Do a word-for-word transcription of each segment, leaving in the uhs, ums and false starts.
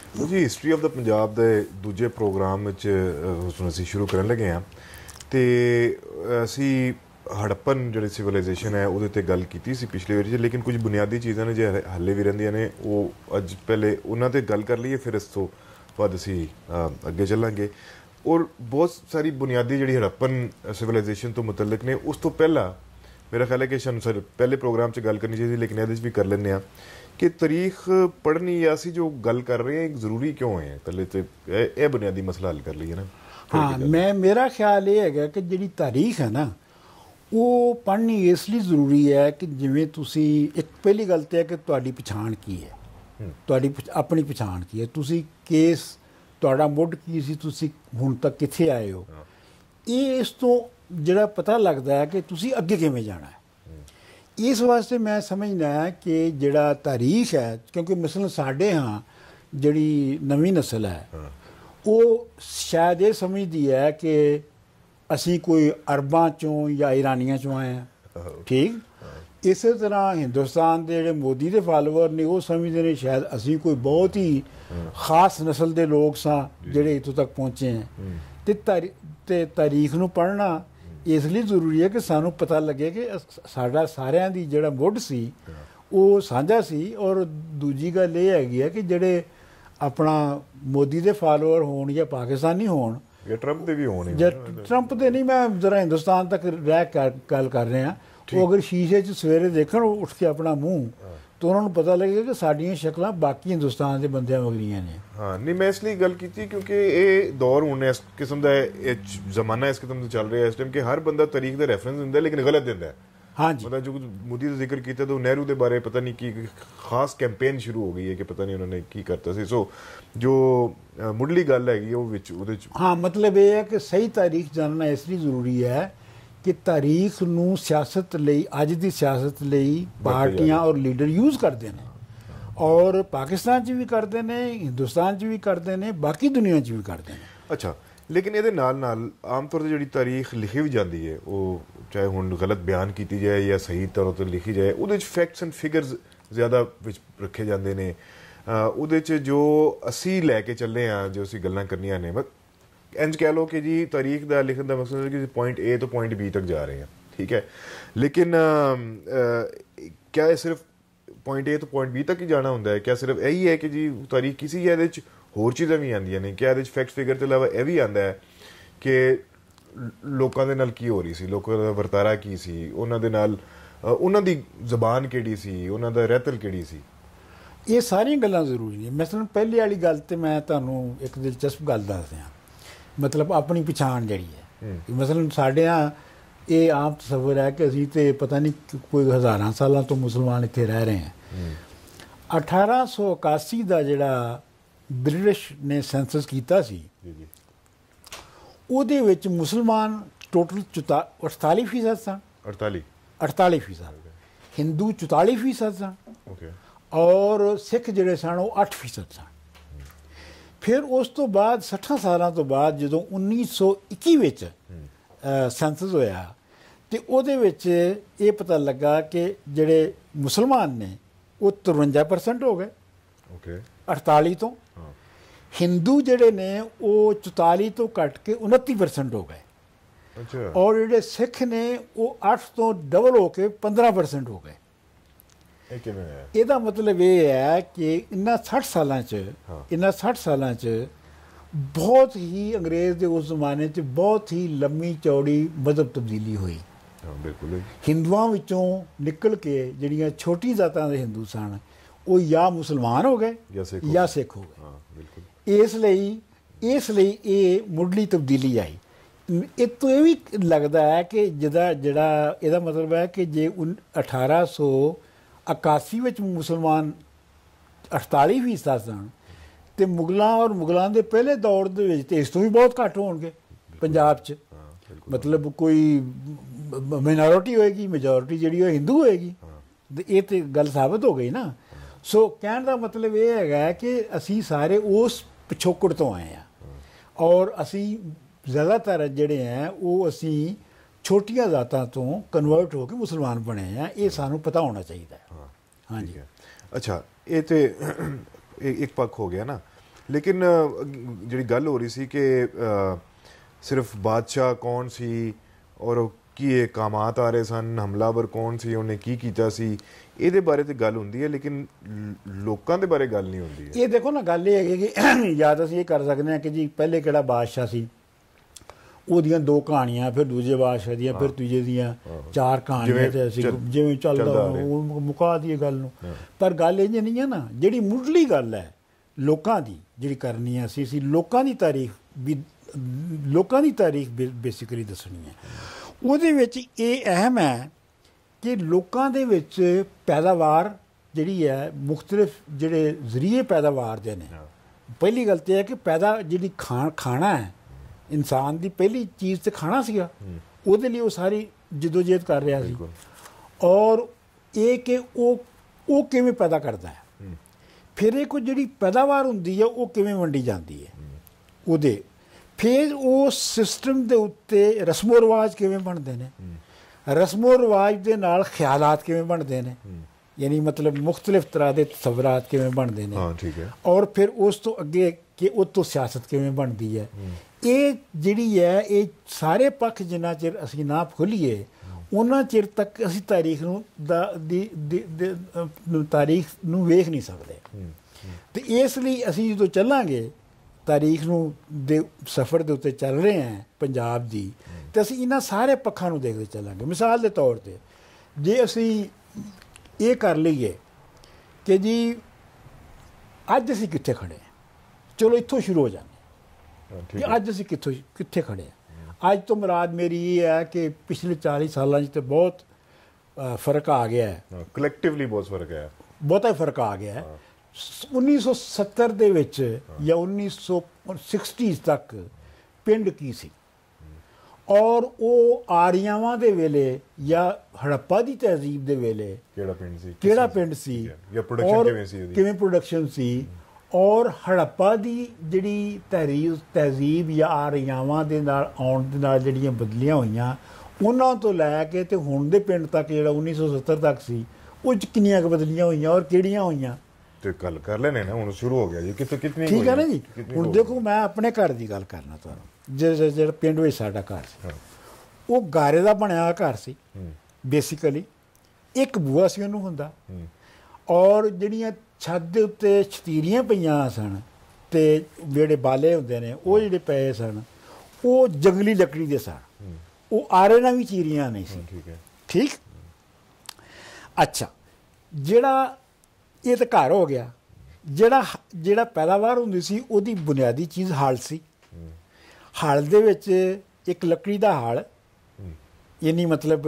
Ji history of the Punjab के दूजे programme असी शुरू करन लगे हाँ तो असी हड़प्पन जो सिविलाइजेशन है वो गल की सी पिछले बार, लेकिन कुछ बुनियादी चीज़ा ने जो हाले भी रहिंदियां ने वो अज पहले उन्हां ते गल कर लीए, फिर इस तो बाद असी अगे चलांगे। और बहुत सारी बुनियादी जी हड़प्पन सिविलाइजेशन तो मुतलक ने। उस तो पहला मेरा ख्याल है कि शायद सर पहले प्रोग्राम च गल करनी चाहिए, लेकिन ये भी कर लें कि तारीख पढ़नी या असी जो गल कर रहे हैं जरूरी क्यों है, पहले तो यह बुनियादी मसला हल कर लीए ना। हाँ, मैं मेरा ख्याल ये है कि जी तारीख है ना वो पढ़नी इसलिए जरूरी है कि जिमें तुसी एक पहली गल तो है कि तुहाडी पछाण की है, तुहाडी अपनी पछाण की है, तुसी केस तुहाडा मुੱਢ की सी, तुसी हुण तक कित्थे आए हो, ये इस तो जिहड़ा पता लगता है कि तुसी अगे किवें जाना है। इस वास्ते मैं समझना है कि जिहड़ा तारीख है, क्योंकि मसलन साडे हाँ जिहड़ी नवीं नस्ल है वो शायद ये समझती है कि असी कोई अरबां चों या ईरानियां चों आए हैं, ठीक। इस तरह हिंदुस्तान के जिहड़े मोदी के फॉलोअर ने वो समझते हैं शायद असी कोई बहुत ही खास नस्ल के लोग सां जिहड़े इत्थों तक पहुँचे हैं। तो तारी ते तारीख नूं पढ़ना इसलिए जरूरी है कि सानू पता लगे कि साडा सारियां दी जिहड़ा मुੱਢ सी वो साझा सी। और दूजी गल ये हैगी है कि जिहड़े अपना मोदी के फॉलोअर होण या पाकिस्तानी होण या ट्रंप दे भी होण, या ट्रंप दे नहीं, मैं जरा हिंदुस्तान तक रह कर गल कर रहा, वो अगर शीशे च सवेरे देखण उठ के अपना मूँह तो उन्होंने पता लगेगा कि साडियां शक्लां बाकी हिंदुस्तान के बंदियां वगलियां ने। हाँ नहीं, मैं इसलिए गल की क्योंकि ये दौर हूँ इस किस्म का जमाना इस किस्म से चल रहा है इस टाइम कि हर बंदा तारीख का रेफरेंस दिंदा है लेकिन गलत दिंदा है। हाँ जी, मतलब जो मोदी का जिक्र किया तो नेहरू के बारे पता नहीं की खास कैंपेन शुरू हो गई है कि पता नहीं उन्होंने की करता सी। सो जो मुढ़ली गल हैगी वो विच उहदे च हाँ मतलब ये है कि सही तारीख जानना इसलिए जरूरी है कि तारीख नूं सियासत लई अज दी सियासत लई पार्टियां और लीडर यूज़ करते हैं, और पाकिस्तान च भी करते हैं, हिंदुस्तान च भी करते हैं, बाकी दुनिया च भी करते हैं। अच्छा, लेकिन ये नाल नाल आम तौर पर जी तारीख लिखी भी जाती है वो चाहे हुण गलत बयान की जाए या सही तौर पर लिखी जाए, वो फैक्ट्स एंड फिगरस ज़्यादा रखे जाते हैं। वो जो असी लैके चले हाँ जो असी गल्लां करनियां ने, इंज कह लो कि जी तारीख का लिखने का मकसद है कि पॉइंट ए तो पॉइंट बी तक जा रहे हैं, ठीक है, लेकिन आ, आ, क्या ये सिर्फ पॉइंट ए तो पॉइंट बी तक ही जाना होंदा है? क्या सिर्फ यही है कि जी तारीख किसी या होर चीज़ां भी आंदियां ने? क्या फैक्ट फिगर के अलावा यह भी आंदा है कि लोगों के नाल की हो रही सी, लोगों का वरतारा की सी, उन्हां दे नाल उन्हां दी ज़बान किहड़ी सी, उन्हां दा रहतल किहड़ी सी? ये सारियां गल्लां जरूरी ने। मसलन पहले वाली गल ते मैं तुहानूं एक दिलचस्प गल दस दियां, मतलब अपनी पछाण जिहड़ी है। मसलन साडे ये आम तसव्वुर है कि असीं ते पता नहीं कोई हज़ारां सालां तो मुसलमान इत्थे रह रहे हैं। अठारह सौ इक्यासी का जिहड़ा ब्रिटिश ने सेंसस कीता सी ਉਹਦੇ ਵਿੱਚ मुसलमान टोटल चुता अड़ताली फीसद सन, अड़ताली अड़ताली फीसद, हिंदू चौताली फीसद सन, और सिख जिहड़े सन वो अठ फीसद सन। फिर उस तो बाद सठा सालों तो बाद जो उन्नीस सौ इक्की विच सेंसस होया तो ਉਹਦੇ ਵਿੱਚ ये पता लगा कि जिहड़े मुसलमान ने वो तिरवंजा परसेंट हो गए अड़ताली तो, हिंदू जिहड़े ने वो चौताली तो घट के उनती परसेंट हो गए, अच्छा। और जिहड़े सिख ने वो अठ तो डबल हो के पंद्रह परसेंट हो गए। ਇਹਦਾ मतलब ये है कि इन्हां सठ सालां च इन्हां सठ सालां च बहुत ही अंग्रेज़ के उस जमाने च बहुत ही लम्मी चौड़ी मजहब तब्दीली हुई। बिल्कुल हिंदुआं विचों निकल के जिहड़ियां छोटी जातां दे हिंदू सन वो या मुसलमान हो गए या सिख हो गए। इसलिए इसलिए ये मुढ़ली तब्दीली आई। इस तो यह भी लगता है कि जिदा जिहड़ा इहदा मतलब है कि जे उन अठारह सौ इक्यासी में मुसलमान अड़ताली फीसद सन तो मुगलों और मुगलों के पहले दौर के इस तो भी बहुत घट होणगे पंजाब च। मतलब कोई मिनोरिटी होएगी, मेजोरिटी जिहड़ी हिंदू होएगी, ये तो गल साबित हो गई ना। सो कहने का मतलब ये है कि असी सारे उस पिछोकड़ तो आए हैं, और असी ज़्यादातर जिहड़े हैं वो असी छोटियां जातां तो कन्वर्ट होकर मुसलमान बने हैं। ये सानू पता होना चाहिए। हाँ, हाँ जी। अच्छा, ये तो एक पक्ष हो गया ना। ਲੇਕਿਨ ਜਿਹੜੀ ਗੱਲ ਹੋ ਰਹੀ ਸੀ ਕਿ ਸਿਰਫ ਬਾਦਸ਼ਾਹ ਕੌਣ ਸੀ ਔਰ ਕੀ ਇਹ ਕਾਮਾਤ ਆ ਰਹੇ ਸਨ, ਹਮਲਾਵਰ ਕੌਣ ਸੀ, ਉਹਨੇ ਕੀ ਕੀਤਾ ਸੀ, ਇਹਦੇ ਬਾਰੇ ਤੇ ਗੱਲ ਹੁੰਦੀ ਹੈ ਲੇਕਿਨ ਲੋਕਾਂ ਦੇ ਬਾਰੇ ਗੱਲ ਨਹੀਂ ਹੁੰਦੀ ਹੈ। ਇਹ ਦੇਖੋ ਨਾ, ਗੱਲ ਇਹ ਹੈਗੀ ਕਿ ਯਾਦ ਅਸੀਂ ਇਹ ਕਰ ਸਕਦੇ ਹਾਂ ਕਿ ਜੀ ਪਹਿਲੇ ਕਿਹੜਾ ਬਾਦਸ਼ਾਹ ਸੀ, ਉਹਦੀਆਂ ਦੋ ਕਹਾਣੀਆਂ, ਫਿਰ ਦੂਜੇ ਬਾਦਸ਼ਾਹ ਦੀਆਂ, ਫਿਰ ਤੀਜੇ ਦੀਆਂ ਚਾਰ ਕਹਾਣੀਆਂ, ਤੇ ਅਸੀਂ ਜਿਵੇਂ ਚੱਲਦਾ ਉਹ ਮੁਕਾ ਦੀਏ ਗੱਲ ਨੂੰ। ਪਰ ਗੱਲ ਇਹ ਨਹੀਂ ਹੈ ਨਾ, ਜਿਹੜੀ ਮੁੱਢਲੀ ਗੱਲ ਹੈ ਲੋਕਾਂ ਦੀ ਜਿਹੜੀ ਕਰਨੀ ਹੈ, ਅਸੀਂ ਅਸੀਂ ਲੋਕਾਂ ਦੀ ਤਾਰੀਖ ਵੀ ਲੋਕਾਂ ਦੀ ਤਾਰੀਖ ਬੇਸਿਕਲੀ ਦੱਸਣੀ ਹੈ। ਉਹਦੇ ਵਿੱਚ ਇਹ ਅਹਿਮ ਹੈ ਕਿ ਲੋਕਾਂ ਦੇ ਵਿੱਚ ਪੈਦਾਵਾਰ ਜਿਹੜੀ ਹੈ, ਮੁਖਤਲਿਫ ਜਿਹੜੇ ਜ਼ਰੀਏ ਪੈਦਾਵਾਰ ਦੇ ਨੇ। ਪਹਿਲੀ ਗੱਲ ਤਾਂ ਹੈ ਕਿ ਪੈਦਾ ਜਿਹੜੀ ਖਾ ਖਾਣਾ ਹੈ, ਇਨਸਾਨ ਦੀ ਪਹਿਲੀ ਚੀਜ਼ ਤੇ ਖਾਣਾ ਸੀਗਾ, ਉਹਦੇ ਲਈ ਉਹ ਸਾਰੀ ਜਦੋਜਹਿਦ ਕਰ ਰਿਹਾ ਸੀ। ਔਰ ਇਹ ਕਿ ਉਹ ਉਹ ਕਿਵੇਂ ਪੈਦਾ ਕਰਦਾ ਹੈ, ਫਿਰ ਇਹ ਕੋਈ ਜਿਹੜੀ ਪੈਦਾਵਾਰ ਹੁੰਦੀ ਹੈ ਉਹ ਕਿਵੇਂ ਵੰਡੀ ਜਾਂਦੀ ਹੈ ਉਹਦੇ, ਫਿਰ ਉਸ ਸਿਸਟਮ ਦੇ ਉੱਤੇ ਰਸਮੋ ਰਿਵਾਜ ਕਿਵੇਂ ਬਣਦੇ ਨੇ, ਰਸਮੋ ਰਿਵਾਜ ਦੇ ਨਾਲ ਖਿਆਲਾਤ ਕਿਵੇਂ ਬਣਦੇ ਨੇ, ਯਾਨੀ ਮਤਲਬ ਮੁਖਤਲਿਫ ਤਰ੍ਹਾਂ ਦੇ ਤਸਵਰਾਤ ਕਿਵੇਂ ਬਣਦੇ ਨੇ, ਔਰ ਫਿਰ ਉਸ ਤੋਂ ਅੱਗੇ ਕਿ ਉਹ ਤੋਂ ਸਿਆਸਤ ਕਿਵੇਂ ਬਣਦੀ ਹੈ। ਇਹ ਜਿਹੜੀ ਹੈ, ਇਹ ਸਾਰੇ ਪੱਖ ਜਿੰਨਾ ਚਿਰ ਅਸੀਂ ਨਾ ਖੋਲ੍ਹੀਏ ਉਹਨਾਂ ਚਿਰ ਤੱਕ ਅਸੀਂ ਤਾਰੀਖ ਨੂੰ ਦਾ ਦੀ ਤਾਰੀਖ ਨੂੰ ਵੇਖ ਨਹੀਂ ਸਕਦੇ। ਅਤੇ ਇਸ ਲਈ ਅਸੀਂ ਜਦੋਂ ਚੱਲਾਂਗੇ ਤਾਰੀਖ ਨੂੰ ਦੇ ਸਫ਼ਰ ਦੇ ਉੱਤੇ ਚੱਲ ਰਹੇ ਹਾਂ ਪੰਜਾਬ ਦੀ, ਅਤੇ ਅਸੀਂ ਇਹਨਾਂ ਸਾਰੇ ਪੱਖਾਂ ਨੂੰ ਦੇਖਦੇ ਚੱਲਾਂਗੇ। ਮਿਸਾਲ ਦੇ ਤੌਰ 'ਤੇ ਜੇ ਅਸੀਂ ਇਹ ਕਰ ਲਈਏ ਕਿ ਜੀ ਅੱਜ ਅਸੀਂ ਕਿੱਥੇ ਖੜ੍ਹੇ ਹਾਂ, ਚਲੋ ਇੱਥੋਂ ਸ਼ੁਰੂ ਹੋ ਜਾਂਦੇ ਕਿ ਅੱਜ ਅਸੀਂ ਕਿੱਥੋਂ ਕਿੱਥੇ ਖੜ੍ਹੇ ਹਾਂ। ਅੱਜ ਤੋਂ ਮੁਰਾਦ ਮੇਰੀ ਇਹ ਹੈ ਕਿ ਪਿਛਲੇ ਚਾਲੀ ਸਾਲਾਂ 'ਚ ਤਾਂ ਬਹੁਤ ਫਰਕ ਆ ਗਿਆ ਹੈ, ਕਲੈਕਟਿਵਲੀ ਬਹੁਤ ਫਰਕ ਹੈ, ਬਹੁਤਾ ਫਰਕ ਆ ਗਿਆ ਹੈ। ਉੱਨੀ ਸੌ ਸੱਤਰ ਦੇ ਵਿੱਚ ਜਾਂ ਉੱਨੀ ਸੌ ਸਿਕਸਟੀਜ਼ ਤੱਕ ਪਿੰਡ ਕੀ ਸੀ, ਔਰ ਉਹ ਆਰੀਆਵਾਂ ਦੇ ਵੇਲੇ ਜਾਂ ਹੜੱਪਾ ਦੀ ਤਹਿਜ਼ੀਬ ਦੇ ਵੇਲੇ ਕਿਹੜਾ ਪਿੰਡ ਸੀ, ਕਿਹੜਾ ਪਿੰਡ ਸੀ, ਔਰ ਕਿਵੇਂ ਪ੍ਰੋਡਕਸ਼ਨ ਸੀ, ਔਰ ਹੜੱਪਾ ਦੀ ਜਿਹੜੀ ਤਹਿਰੀਰ ਤਹਿਜ਼ੀਬ ਜਾਂ ਆਰੀਆਵਾਂ ਦੇ ਨਾਲ ਆਉਣ ਦੇ ਨਾਲ ਜਿਹੜੀਆਂ ਬਦਲੀਆਂ ਹੋਈਆਂ, ਉਹਨਾਂ ਤੋਂ ਲੈ ਕੇ ਤੇ ਹੁਣ ਦੇ ਪਿੰਡ ਤੱਕ ਜਿਹੜਾ ਉੱਨੀ ਸੌ ਸੱਤਰ ਤੱਕ ਸੀ, ਉਹ 'ਚ ਕਿੰਨੀਆਂ ਕੁ ਬਦਲੀਆਂ ਹੋਈਆਂ ਔਰ ਕਿਹੜੀਆਂ ਹੋਈਆਂ, ਤੇ ਗੱਲ ਕਰ ਲੈਣੇ ਨਾ। ਹੁਣ ਸ਼ੁਰੂ ਹੋ ਗਿਆ ਜੀ, ਕਿੱਥੇ ਕਿਤਨੀ, ਠੀਕ ਹੈ ਨਾ ਜੀ। ਹੁਣ ਦੇਖੋ, ਮੈਂ ਆਪਣੇ ਘਰ ਦੀ ਗੱਲ ਕਰਨਾ ਤੁਹਾਨੂੰ, ਜਿਹੜਾ ਜਿਹੜਾ ਪਿੰਡ ਵਿੱਚ ਸਾਡਾ ਘਰ ਸੀ, ਉਹ ਗਾਰੇ ਦਾ ਬਣਿਆ ਹੋਇਆ ਘਰ ਸੀ ਬੇਸਿਕਲੀ। ਇੱਕ ਬੂਹਾ ਸੀ ਉਹਨੂੰ ਹੁੰਦਾ, ਔਰ ਜਿਹੜੀਆਂ ਛੱਤ ਦੇ ਉੱਤੇ ਛਤੀਰੀਆਂ ਪਈਆਂ ਸਨ ਅਤੇ ਜਿਹੜੇ ਬਾਲੇ ਹੁੰਦੇ ਨੇ ਉਹ ਜਿਹੜੇ ਪਏ ਸਨ, ਉਹ ਜੰਗਲੀ ਲੱਕੜੀ ਦੇ ਸਨ, ਉਹ ਆਰੇ ਨਾਲ ਵੀ ਚੀਰੀਆਂ ਨਹੀਂ ਸੀ। ਠੀਕ, ਅੱਛਾ, ਜਿਹੜਾ ਇਹ ਤਾਂ ਘਰ ਹੋ ਗਿਆ। ਜਿਹੜਾ ਜਿਹੜਾ ਪੈਦਾਵਾਰ ਹੁੰਦੀ ਸੀ ਉਹਦੀ ਬੁਨਿਆਦੀ ਚੀਜ਼ ਹਲ ਸੀ। ਹਲ ਦੇ ਵਿੱਚ ਇੱਕ ਲੱਕੜੀ ਦਾ ਹਲ, ਯਾਨੀ ਮਤਲਬ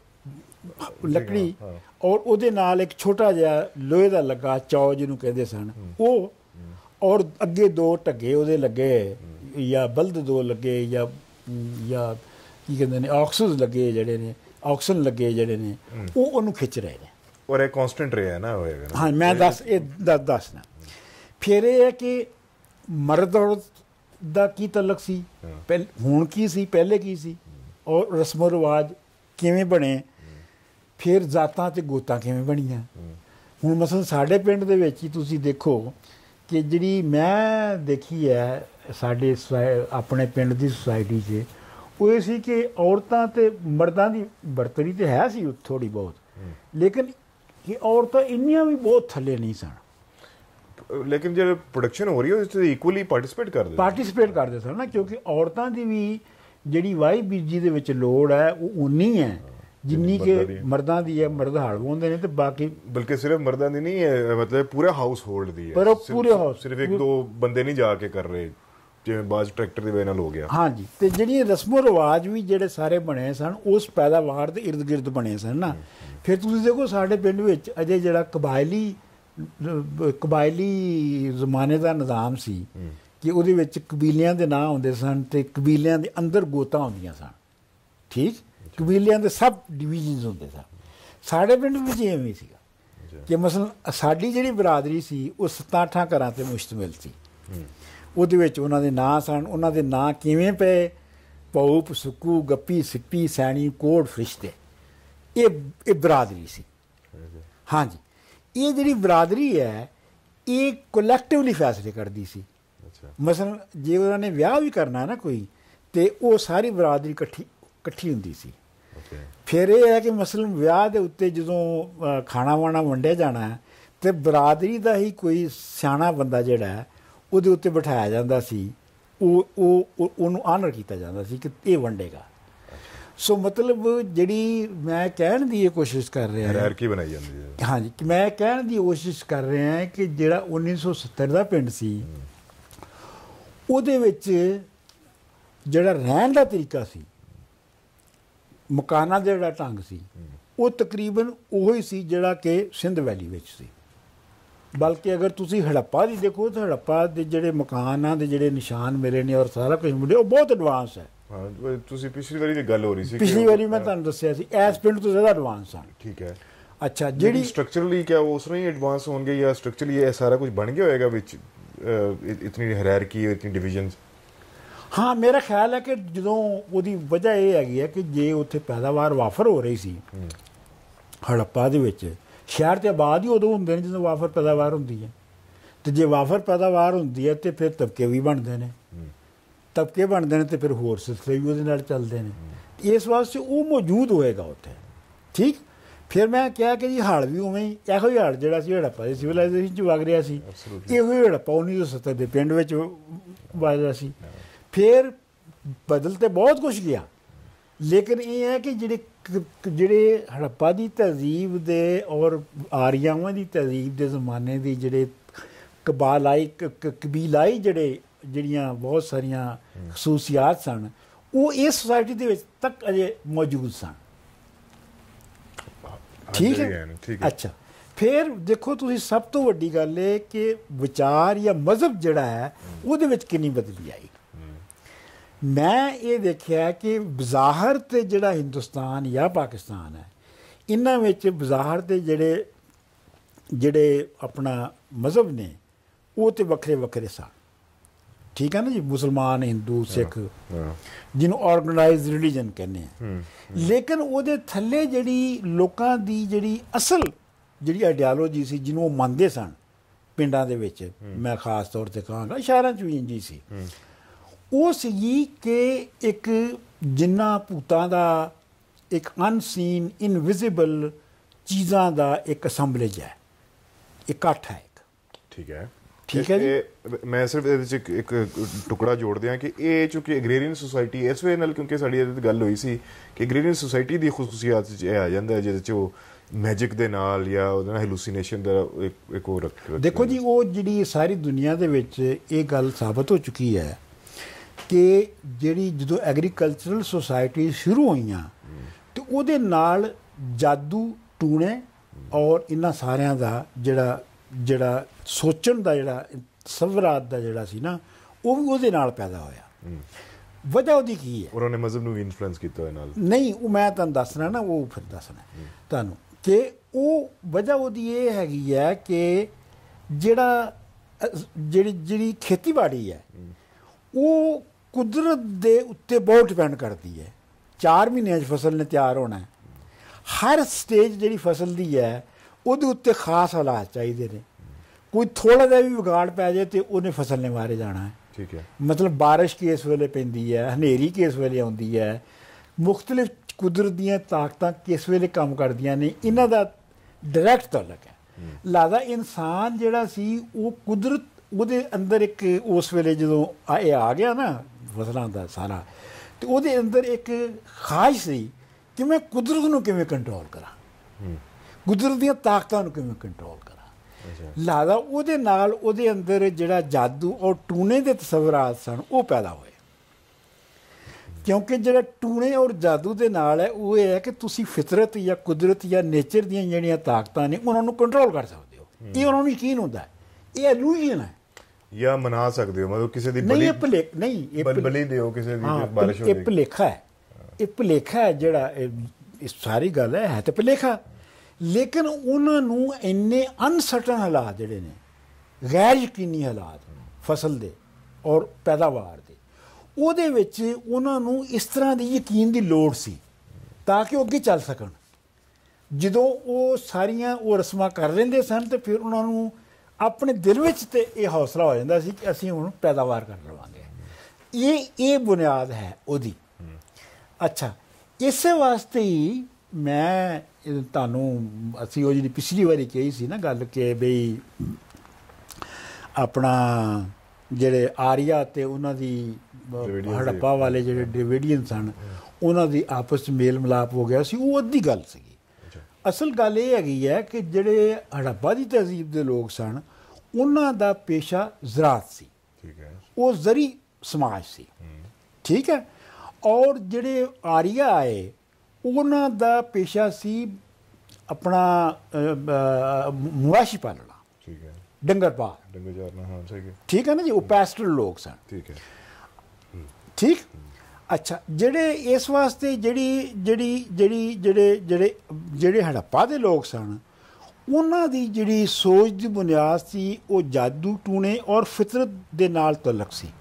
ਲੱਕੜੀ, ਔਰ ਉਹਦੇ ਨਾਲ ਇੱਕ ਛੋਟਾ ਜਿਹਾ ਲੋਹੇ ਦਾ ਲੱਗਾ ਚੌ ਜਿਹਨੂੰ ਕਹਿੰਦੇ ਸਨ ਉਹ, ਔਰ ਅੱਗੇ ਦੋ ਢੱਗੇ ਉਹਦੇ ਲੱਗੇ, ਜਾਂ ਬਲਦ ਦੋ ਲੱਗੇ, ਜਾਂ ਜਾਂ ਕੀ ਕਹਿੰਦੇ ਨੇ ਆਕਸਸ ਲੱਗੇ ਜਿਹੜੇ ਨੇ, ਆਕਸਨ ਲੱਗੇ ਜਿਹੜੇ ਨੇ, ਉਹ ਉਹਨੂੰ ਖਿੱਚ ਰਹੇ ਨੇ। ਔਰ ਇਹ ਕਾਂਸਟੈਂਟ ਰਿਹਾ ਨਾ ਹੋਏਗਾ। ਹਾਂ, ਮੈਂ ਦੱਸ ਇਹ ਦੱਸ ਦੱਸਣਾ ਫਿਰ ਇਹ ਹੈ ਕਿ ਮਰਦ ਔਰਤ ਦਾ ਕੀ ਤਲਕ ਸੀ, ਪਹਿ ਹੁਣ ਕੀ ਸੀ, ਪਹਿਲੇ ਕੀ ਸੀ, ਔਰ ਰਸਮੋ ਰਿਵਾਜ ਕਿਵੇਂ ਬਣੇ, ਫਿਰ ਜ਼ਾਤਾਂ ਅਤੇ ਗੋਤਾਂ ਕਿਵੇਂ ਬਣੀਆਂ। ਹੁਣ ਮਸਲਨ ਸਾਡੇ ਪਿੰਡ ਦੇ ਵਿੱਚ ਹੀ ਤੁਸੀਂ ਦੇਖੋ ਕਿ ਜਿਹੜੀ ਮੈਂ ਦੇਖੀ ਹੈ ਸਾਡੇ ਆਪਣੇ ਪਿੰਡ ਦੀ ਸੁਸਾਇਟੀ 'ਚ, ਉਹ ਇਹ ਸੀ ਕਿ ਔਰਤਾਂ ਅਤੇ ਮਰਦਾਂ ਦੀ ਬਰਤਰੀ ਤਾਂ ਹੈ ਸੀ ਥੋੜ੍ਹੀ ਬਹੁਤ, ਲੇਕਿਨ ਕਿ ਔਰਤਾਂ ਇੰਨੀਆਂ ਵੀ ਬਹੁਤ ਥੱਲੇ ਨਹੀਂ ਸਨ। ਲੇਕਿਨ ਜਿਹੜੇ ਪ੍ਰੋਡਕਸ਼ਨ ਹੋ ਰਹੀ ਹੈ ਉਸ 'ਚ ਇਕੁਅਲੀ ਪਾਰਟੀਸਪੇਟ ਕਰਦੇ ਪਾਰਟੀਸਪੇਟ ਕਰਦੇ ਸਨ ਨਾ, ਕਿਉਂਕਿ ਔਰਤਾਂ ਦੀ ਵੀ ਜਿਹੜੀ ਵਾਹੀ ਬੀਜੀ ਦੇ ਵਿੱਚ ਲੋੜ ਹੈ ਉਹ ਉਨੀ ਹੈ ਜਿੰਨੀ ਕਿ ਮਰਦਾਂ ਦੀ ਹੈ। ਮਰਦ ਹਲ ਵਾਹੁੰਦੇ ਨੇ ਤੇ ਬਾਕੀ, ਬਲਕਿ ਸਿਰਫ ਮਰਦਾਂ ਦੀ ਨਹੀਂ ਹੈ, ਮਤਲਬ ਪੂਰੇ ਹਾਊਸ ਹੋਲਡ ਦੀ ਹੈ, ਪਰ ਉਹ ਪੂਰੇ ਹਾਊਸ, ਸਿਰਫ ਇੱਕ ਦੋ ਬੰਦੇ ਨਹੀਂ ਜਾ ਕੇ ਕਰ ਰਹੇ, ਜਿਵੇਂ ਬਾਜ਼ ਟਰੈਕਟਰ ਦੀ ਵਜ੍ਹਾ ਨਾਲ ਹੋ ਗਿਆ। ਹਾਂਜੀ, ਤੇ ਜਿਹੜੀਆਂ ਰਸਮੋ ਰਿਵਾਜ ਵੀ ਜਿਹੜੇ ਸਾਰੇ ਬਣੇ ਸਨ ਉਸ ਪੈਦਾਵਾਰ ਦੇ ਇਰਦ ਗਿਰਦ ਬਣੇ ਸਨ ਨਾ। ਫਿਰ ਤੁਸੀਂ ਦੇਖੋ ਸਾਡੇ ਪਿੰਡ ਵਿੱਚ ਅਜੇ ਜਿਹੜਾ ਕਬਾਇਲੀ ਕਬਾਇਲੀ ਜ਼ਮਾਨੇ ਦਾ ਨਿਜ਼ਾਮ ਸੀ ਕਿ ਉਹਦੇ ਵਿੱਚ ਕਬੀਲਿਆਂ ਦੇ ਨਾਂ ਹੁੰਦੇ ਸਨ ਅਤੇ ਕਬੀਲਿਆਂ ਦੇ ਅੰਦਰ ਗੋਤਾਂ ਹੁੰਦੀਆਂ ਸਨ। ਠੀਕ, ਕਬੀਲਿਆਂ ਦੇ ਸਭ ਡਿਵੀਜ਼ਨਸ ਹੁੰਦੇ ਸਨ। ਸਾਡੇ ਪਿੰਡ ਵਿੱਚ ਐਵੇਂ ਸੀਗਾ ਕਿ ਮਸਲਨ ਸਾਡੀ ਜਿਹੜੀ ਬਰਾਦਰੀ ਸੀ ਉਹ ਸੱਤਾਂ ਅੱਠਾਂ ਘਰਾਂ 'ਤੇ ਮੁਸ਼ਤਮਿਲ ਸੀ। ਉਹਦੇ ਵਿੱਚ ਉਹਨਾਂ ਦੇ ਨਾਂ ਸਨ, ਉਹਨਾਂ ਦੇ ਨਾਂ ਕਿਵੇਂ ਪਏ, ਪਊਪ, ਸੁੱਕੂ, ਗੱਪੀ, ਸਿੱਪੀ, ਸੈਣੀ, ਕੋਟ, ਫਰਿਸ਼ਤੇ, ਇਹ ਇਹ ਬਰਾਦਰੀ ਸੀ। ਹਾਂਜੀ, ਇਹ ਜਿਹੜੀ ਬਰਾਦਰੀ ਹੈ ਇਹ ਕੋਲੈਕਟਿਵਲੀ ਫੈਸਲੇ ਕਰਦੀ ਸੀ ਮਸਲਨ ਜੇ ਉਹਨਾਂ ਨੇ ਵਿਆਹ ਵੀ ਕਰਨਾ ਨਾ ਕੋਈ ਤੇ ਉਹ ਸਾਰੀ ਬਰਾਦਰੀ ਇਕੱਠੀ ਇਕੱਠੀ ਹੁੰਦੀ ਸੀ। ਫਿਰ ਇਹ ਹੈ ਕਿ ਮਸਲਨ ਵਿਆਹ ਦੇ ਉੱਤੇ ਜਦੋਂ ਖਾਣਾ ਵਾਣਾ ਵੰਡਿਆ ਜਾਣਾ ਹੈ ਤੇ ਬਰਾਦਰੀ ਦਾ ਹੀ ਕੋਈ ਸਿਆਣਾ ਬੰਦਾ ਜਿਹੜਾ ਹੈ ਉਹਦੇ ਉੱਤੇ ਬਿਠਾਇਆ ਜਾਂਦਾ ਸੀ, ਉਹ ਉਹ ਉਹਨੂੰ ਆਨਰ ਕੀਤਾ ਜਾਂਦਾ ਸੀ ਕਿ ਇਹ ਵੰਡੇਗਾ। ਸੋ ਮਤਲਬ ਜਿਹੜੀ ਮੈਂ ਕਹਿਣ ਦੀ ਇਹ ਕੋਸ਼ਿਸ਼ ਕਰ ਰਿਹਾ ਹਾਇਰਾਰਕੀ ਬਣਾਈ ਜਾਂਦੀ ਹੈ। ਹਾਂਜੀ, ਕਿ ਮੈਂ ਕਹਿਣ ਦੀ ਕੋਸ਼ਿਸ਼ ਕਰ ਰਿਹਾ ਕਿ ਜਿਹੜਾ ਉੱਨੀ ਸੌ ਸੱਤਰ ਦਾ ਪਿੰਡ ਸੀ ਉਹਦੇ ਵਿੱਚ ਜਿਹੜਾ ਰਹਿਣ ਦਾ ਤਰੀਕਾ ਸੀ, ਮਕਾਨਾਂ ਦਾ ਜਿਹੜਾ ਢੰਗ ਸੀ, ਉਹ ਤਕਰੀਬਨ ਉਹੀ ਸੀ ਜਿਹੜਾ ਕਿ ਸਿੰਧ ਵੈਲੀ ਵਿੱਚ ਸੀ। ਬਲਕਿ ਅਗਰ ਤੁਸੀਂ ਹੜੱਪਾ ਦੀ ਦੇਖੋ ਤਾਂ ਹੜੱਪਾ ਦੇ ਜਿਹੜੇ ਮਕਾਨਾਂ ਦੇ ਜਿਹੜੇ ਨਿਸ਼ਾਨ ਮਿਲੇ ਨੇ ਔਰ ਸਾਰਾ ਕੁਝ ਮਿਲੇ ਉਹ ਬਹੁਤ ਐਡਵਾਂਸ ਹੈ। ਹਾਂ, ਤੁਸੀਂ ਪਿਛਲੀ ਵਾਰੀ ਦੀ ਗੱਲ ਹੋ ਰਹੀ ਸੀ, ਪਿਛਲੀ ਵਾਰੀ ਮੈਂ ਤੁਹਾਨੂੰ ਦੱਸਿਆ ਸੀ ਇਸ ਪਿੰਡ ਤੋਂ ਜ਼ਿਆਦਾ ਐਡਵਾਂਸ ਹਨ। ਠੀਕ ਹੈ। ਅੱਛਾ, ਜਿਹੜੀ ਸਟਰਕਚਰਲੀ ਕਿਆ ਉਸ ਤਰ੍ਹਾਂ ਹੀ ਐਡਵਾਂਸ ਹੋਣਗੇ ਜਾਂ ਸਟਰਕਚਰਲੀ ਇਹ ਸਾਰਾ ਕੁਝ ਬਣ ਗਿਆ ਹੋਏਗਾ ਵਿੱਚ ਇਤਨੀ ਹਾਇਰਾਰਕੀ ਇਤਨੀ ਡਿਵੀਜ਼ਨਸ? ਹਾਂ, ਮੇਰਾ ਖਿਆਲ ਹੈ ਕਿ ਜਦੋਂ ਉਹਦੀ ਵਜ੍ਹਾ ਇਹ ਹੈਗੀ ਹੈ ਕਿ ਜੇ ਉੱਥੇ ਪੈਦਾਵਾਰ ਵਾਫਰ ਹੋ ਰਹੀ ਸੀ ਹੜੱਪਾ ਦੇ ਵਿੱਚ, ਸ਼ਹਿਰ ਤੇ ਆਬਾਦ ਹੀ ਉਦੋਂ ਹੁੰਦੇ ਨੇ ਜਦੋਂ ਵਾਫਰ ਪੈਦਾਵਾਰ ਹੁੰਦੀ ਹੈ, ਤੇ ਜੇ ਵਾਫਰ ਪੈਦਾਵਾਰ ਹੁੰਦੀ ਹੈ ਤੇ ਫਿਰ ਤਬਕੇ ਵੀ ਬਣਦੇ ਨੇ, ਤਬਕੇ ਬਣਦੇ ਨੇ ਤੇ ਫਿਰ ਹੋਰ ਸਿਲਸਿਲੇ ਵੀ ਉਹਦੇ ਨਾਲ ਚੱਲਦੇ ਨੇ। ਇਸ ਵਾਸਤੇ ਉਹ ਮੌਜੂਦ ਹੋਏਗਾ ਉੱਥੇ। ਠੀਕ। ਫਿਰ ਮੈਂ ਕਿਹਾ ਕਿ ਜੀ ਹਾਲ ਵੀ ਉਵੇਂ ਹੀ, ਇਹੋ ਹੀ ਹਾਲ ਜਿਹੜਾ ਸੀ ਹੜੱਪਾ ਦੀ ਸਿਵਲਾਈਜੇਸ਼ਨ 'ਚ ਵਗ ਰਿਹਾ ਸੀ, ਇਹੋ ਹੀ ਹੜੱਪਾ ਉੱਨੀ ਸੌ ਸੱਤਰ ਦੇ ਪਿੰਡ ਵਿੱਚ ਵੱਜਦਾ ਸੀ। ਫਿਰ ਬਦਲ ਤੇ ਬਹੁਤ ਕੁਛ ਗਿਆ, ਲੇਕਿਨ ਇਹ ਹੈ ਕਿ ਜਿਹੜੇ ਜਿਹੜੇ ਹੜੱਪਾ ਦੀ ਤਹਿਜ਼ੀਬ ਦੇ ਔਰ ਆਰੀਆਵਾਂ ਦੀ ਤਹਿਜ਼ੀਬ ਦੇ ਜ਼ਮਾਨੇ ਦੀ ਜਿਹੜੇ ਕਬਾਲਾਈ ਕਬੀਲਾਈ ਜਿਹੜੇ ਜਿਹੜੀਆਂ ਬਹੁਤ ਸਾਰੀਆਂ ਖਸੂਸੀਆਤ ਸਨ ਉਹ ਇਸ ਸੁਸਾਇਟੀ ਦੇ ਵਿੱਚ ਤੱਕ ਅਜੇ ਮੌਜੂਦ ਸਨ। ਠੀਕ ਹੈ। ਅੱਛਾ, ਫਿਰ ਦੇਖੋ ਤੁਸੀਂ ਸਭ ਤੋਂ ਵੱਡੀ ਗੱਲ ਇਹ ਕਿ ਵਿਚਾਰ ਜਾਂ ਮਜ਼ਹਬ ਜਿਹੜਾ ਹੈ ਉਹਦੇ ਵਿੱਚ ਕਿੰਨੀ ਬਦਲੀ ਆਈ। ਮੈਂ ਇਹ ਦੇਖਿਆ ਕਿ ਬਜ਼ਾਹਰ ਤੇ ਜਿਹੜਾ ਹਿੰਦੁਸਤਾਨ ਜਾਂ ਪਾਕਿਸਤਾਨ ਹੈ ਇਹਨਾਂ ਵਿੱਚ ਬਜ਼ਾਹਰ ਦੇ ਜਿਹੜੇ ਜਿਹੜੇ ਆਪਣਾ ਮਜ਼ਹਬ ਨੇ ਉਹ ਤੇ ਵੱਖਰੇ ਵੱਖਰੇ ਸਨ। ਠੀਕ ਹੈ ਨਾ ਜੀ, ਮੁਸਲਮਾਨ, ਹਿੰਦੂ, ਸਿੱਖ, ਜਿਹਨੂੰ ਆਰਗੇਨਾਈਜ਼ਡ ਰਿਲੀਜਨ ਕਹਿੰਦੇ ਆ। ਲੇਕਿਨ ਉਹਦੇ ਥੱਲੇ ਜਿਹੜੀ ਲੋਕਾਂ ਦੀ ਜਿਹੜੀ ਅਸਲ ਜਿਹੜੀ ਆਈਡੀਆਲੋਜੀ ਸੀ ਜਿਹਨੂੰ ਉਹ ਮੰਨਦੇ ਸਨ ਪਿੰਡਾਂ ਦੇ ਵਿੱਚ, ਮੈਂ ਖਾਸ ਤੌਰ ਤੇ ਕਹਾਂਗਾ ਸ਼ਹਿਰਾਂ 'ਚ ਵੀ ਇੰਝ ਸੀ, ਉਹ ਸੀਗੀ ਕਿ ਇੱਕ ਜਿੰਨਾ ਭੂਤਾਂ ਦਾ ਇੱਕ ਅਨਸੀਨ ਇਨਵਿਜ਼ੀਬਲ ਚੀਜ਼ਾਂ ਦਾ ਇੱਕ ਅਸੈਂਬਲੇਜ ਹੈ, ਇਕੱਠ ਹੈ ਇੱਕ। ਠੀਕ ਹੈ। ਠੀਕ ਹੈ ਜੀ। ਮੈਂ ਸਿਰਫ ਇਹਦੇ 'ਚ ਇੱਕ ਇੱਕ ਟੁਕੜਾ ਜੋੜ ਦਿਆਂ ਕਿ ਇਹ ਚੂੰਕਿ ਐਗਰੇਰੀਅਨ ਸੁਸਾਇਟੀ ਇਸ ਵੇ ਨਾਲ, ਕਿਉਂਕਿ ਸਾਡੀ ਇਹਦੇ 'ਤੇ ਗੱਲ ਹੋਈ ਸੀ ਕਿ ਐਗਰੇਰੀਅਨ ਸੁਸਾਇਟੀ ਦੀ ਖੁਸੂਸੀਅਤ 'ਚ ਇਹ ਆ ਜਾਂਦਾ ਜਿਹਦੇ 'ਚ ਉਹ ਮੈਜਿਕ ਦੇ ਨਾਲ ਜਾਂ ਉਹਦੇ ਨਾਲ ਹੈਲੂਸੀਨੇਸ਼ਨ ਦਾ ਇੱਕ ਇੱਕ ਉਹ ਰੱਖ। ਦੇਖੋ ਜੀ, ਉਹ ਜਿਹੜੀ ਸਾਰੀ ਦੁਨੀਆ ਦੇ ਵਿੱਚ ਇਹ ਗੱਲ ਸਾਬਤ ਹੋ ਚੁੱਕੀ ਹੈ ਕਿ ਜਿਹੜੀ ਜਦੋਂ ਐਗਰੀਕਲਚਰਲ ਸੁਸਾਇਟੀ ਸ਼ੁਰੂ ਹੋਈਆਂ ਤੇ ਉਹਦੇ ਨਾਲ ਜਾਦੂ, ਟੂਣੇ ਔਰ ਇਹਨਾਂ ਸਾਰਿਆਂ ਦਾ ਜਿਹੜਾ ਜਿਹੜਾ ਸੋਚਣ ਦਾ ਜਿਹੜਾ ਤਸਵਰਾਤ ਦਾ ਜਿਹੜਾ ਸੀ ਨਾ ਉਹ ਵੀ ਉਹਦੇ ਨਾਲ ਪੈਦਾ ਹੋਇਆ। ਵਜ੍ਹਾ ਉਹਦੀ ਕੀ ਹੈ? ਉਹਨਾਂ ਨੇ ਮਜ਼ਹਬ ਨੂੰ ਵੀ ਇਨਫਲੂਐਂਸ ਕੀਤਾ ਹੋਇਆ ਨਾਲ? ਨਹੀਂ, ਉਹ ਮੈਂ ਤੁਹਾਨੂੰ ਦੱਸਣਾ ਨਾ, ਉਹ ਫਿਰ ਦੱਸਣਾ ਤੁਹਾਨੂੰ ਕਿ ਉਹ ਵਜ੍ਹਾ ਉਹਦੀ ਇਹ ਹੈਗੀ ਹੈ ਕਿ ਜਿਹੜਾ ਜਿਹੜੀ ਜਿਹੜੀ ਖੇਤੀਬਾੜੀ ਹੈ ਉਹ ਕੁਦਰਤ ਦੇ ਉੱਤੇ ਬਹੁਤ ਡਿਪੈਂਡ ਕਰਦੀ ਹੈ। ਚਾਰ ਮਹੀਨਿਆਂ 'ਚ ਫਸਲ ਨੇ ਤਿਆਰ ਹੋਣਾ, ਹਰ ਸਟੇਜ ਜਿਹੜੀ ਫਸਲ ਦੀ ਹੈ ਉਹਦੇ ਉੱਤੇ ਖਾਸ ਹਾਲਾਤ ਚਾਹੀਦੇ ਨੇ। ਕੋਈ ਥੋੜ੍ਹਾ ਜਿਹਾ ਵੀ ਵਿਗਾੜ ਪੈ ਜਾਏ ਤੇ ਉਹਨੇ ਫਸਲ ਨੇ ਮਾਰੇ ਜਾਣਾ ਹੈ। ਠੀਕ ਹੈ। ਮਤਲਬ ਬਾਰਿਸ਼ ਕਿਸ ਵੇਲੇ ਪੈਂਦੀ ਹੈ, ਹਨੇਰੀ ਕਿਸ ਵੇਲੇ ਆਉਂਦੀ ਹੈ, ਮੁਖਤਲਿਫ ਕੁਦਰਤ ਦੀਆਂ ਤਾਕਤਾਂ ਕਿਸ ਵੇਲੇ ਕੰਮ ਕਰਦੀਆਂ ਨੇ, ਇਹਨਾਂ ਦਾ ਡਾਇਰੈਕਟ ਤਾਲੁਕ ਹੈ। ਲਿਹਾਜ਼ਾ ਇਨਸਾਨ ਜਿਹੜਾ ਸੀ ਉਹ ਕੁਦਰਤ ਉਹਦੇ ਅੰਦਰ ਇੱਕ ਉਸ ਵੇਲੇ ਜਦੋਂ ਇਹ ਆ ਗਿਆ ਨਾ ਫਸਲਾਂ ਦਾ ਸਾਰਾ, ਤੇ ਉਹਦੇ ਅੰਦਰ ਇੱਕ ਖਾਹਿਸ਼ ਸੀ ਕਿ ਮੈਂ ਕੁਦਰਤ ਨੂੰ ਕਿਵੇਂ ਕੰਟਰੋਲ ਕਰਾਂ, ਕੁਦਰਤ ਦੀਆਂ ਤਾਕਤਾਂ ਨੂੰ ਕਿਵੇਂ ਕੰਟਰੋਲ ਕਰਾਂ। ਲਿਹਾਜ਼ਾ ਉਹਦੇ ਨਾਲ ਉਹਦੇ ਅੰਦਰ ਜਿਹੜਾ ਜਾਦੂ ਔਰ ਟੂਣੇ ਦੇ ਤਸਵਰਾਤ ਸਨ ਉਹ ਪੈਦਾ ਹੋਏ। ਕਿਉਂਕਿ ਜਿਹੜਾ ਟੂਣੇ ਔਰ ਜਾਦੂ ਦੇ ਨਾਲ ਹੈ ਉਹ ਇਹ ਹੈ ਕਿ ਤੁਸੀਂ ਫਿਤਰਤ ਜਾਂ ਕੁਦਰਤ ਜਾਂ ਨੇਚਰ ਦੀਆਂ ਜਿਹੜੀਆਂ ਤਾਕਤਾਂ ਨੇ ਉਹਨਾਂ ਨੂੰ ਕੰਟਰੋਲ ਕਰ ਸਕਦੇ ਹੋ। ਇਹ ਉਹਨਾਂ ਨੂੰ ਯਕੀਨ ਹੁੰਦਾ ਹੈ, ਇਹ ਇਲੂਜ਼ਨ ਹੈ। ਜਾਂ ਮਨਾ ਸਕਦੇ ਹੋ, ਮਤਲਬ ਕਿਸੇ ਦੀ ਨਹੀਂ, ਇਹ ਭੁਲੇਖ ਨਹੀਂ, ਇਹ ਬਲੀ ਦਿਓ ਕਿਸੇ ਦੀ ਬਾਰਿਸ਼ ਹੋ ਜਾਏ, ਇਹ ਭੁਲੇਖਾ ਹੈ, ਇਹ ਭੁਲੇਖਾ ਹੈ ਜਿਹੜਾ ਇਹ ਸਾਰੀ ਗੱਲ ਹੈ ਹੈ ਤੇ ਭੁਲੇਖਾ। ਲੇਕਿਨ ਉਹਨਾਂ ਨੂੰ ਇੰਨੇ ਅਨਸਰਟਨ ਹਾਲਾਤ ਜਿਹੜੇ ਨੇ, ਗੈਰ ਯਕੀਨੀ ਹਾਲਾਤ ਫਸਲ ਦੇ ਔਰ ਪੈਦਾਵਾਰ ਦੇ, ਉਹਦੇ ਵਿੱਚ ਉਹਨਾਂ ਨੂੰ ਇਸ ਤਰ੍ਹਾਂ ਦੀ ਯਕੀਨ ਦੀ ਲੋੜ ਸੀ ਤਾਂ ਕਿ ਉਹ ਅੱਗੇ ਚੱਲ ਸਕਣ। ਜਦੋਂ ਉਹ ਸਾਰੀਆਂ ਉਹ ਰਸਮਾਂ ਕਰ ਲੈਂਦੇ ਸਨ ਤੇ ਫਿਰ ਉਹਨਾਂ ਨੂੰ ਆਪਣੇ ਦਿਲ ਵਿੱਚ ਤੇ ਇਹ ਹੌਸਲਾ ਹੋ ਜਾਂਦਾ ਸੀ ਕਿ ਅਸੀਂ ਹੁਣ ਪੈਦਾਵਾਰ ਕਰ ਲਵਾਂਗੇ। ਇਹ ਇਹ ਬੁਨਿਆਦ ਹੈ ਉਹਦੀ। ਅੱਛਾ, ਇਸੇ ਵਾਸਤੇ ਹੀ ਮੈਂ ਤੁਹਾਨੂੰ ਅਸੀਂ ਉਹ ਜਿਹੜੀ ਪਿਛਲੀ ਵਾਰੀ ਕਹੀ ਸੀ ਨਾ ਗੱਲ ਕਿ ਬਈ ਆਪਣਾ ਜਿਹੜੇ ਆਰੀਆ ਤੇ ਉਹਨਾਂ ਦੀ ਹੜੱਪਾ ਵਾਲੇ ਜਿਹੜੇ ਡ੍ਰੇਵਿਡੀਅਨ ਸਨ ਉਹਨਾਂ ਦੀ ਆਪਸ 'ਚ ਮੇਲ ਮਿਲਾਪ ਹੋ ਗਿਆ ਸੀ, ਉਹ ਅੱਧੀ ਗੱਲ ਸੀਗੀ। ਅਸਲ ਗੱਲ ਇਹ ਹੈਗੀ ਹੈ ਕਿ ਜਿਹੜੇ ਹੜੱਪਾ ਦੀ ਤਹਿਜ਼ੀਬ ਦੇ ਲੋਕ ਸਨ ਉਹਨਾਂ ਦਾ ਪੇਸ਼ਾ ਜ਼ਰਾਅਤ ਸੀ, ਉਹ ਜ਼ਰੀ ਸਮਾਜ ਸੀ, ਠੀਕ ਹੈ। ਔਰ ਜਿਹੜੇ ਆਰੀਆ ਆਏ ਉਹਨਾਂ ਦਾ ਪੇਸ਼ਾ ਸੀ ਆਪਣਾ ਮੁਆਸ਼ੀ ਪਾਲਣਾ, ਠੀਕ ਹੈ, ਡੰਗਰ ਪਾਲ, ਡੰਗਰ ਚਾਰਨਾ, ਹਾਂ ਸਹੀ ਹੈ, ਠੀਕ ਹੈ ਨਾ ਜੀ। ਉਹ ਪੈਸਟਰਲ ਲੋਕ ਸਨ, ਠੀਕ ਹੈ, ਠੀਕ। ਅੱਛਾ, ਜਿਹੜੇ ਇਸ ਵਾਸਤੇ ਜਿਹੜੀ ਜਿਹੜੀ ਜਿਹੜੀ ਜਿਹੜੇ ਜਿਹੜੇ ਜਿਹੜੇ ਹੜੱਪਾ ਦੇ ਲੋਕ ਸਨ ਉਹਨਾਂ ਦੀ ਜਿਹੜੀ ਸੋਚ ਦੀ ਬੁਨਿਆਦ ਸੀ ਉਹ ਜਾਦੂ ਟੂਣੇ ਔਰ ਫਿਤਰਤ ਦੇ ਨਾਲ ਤਲਕ ਸੀ।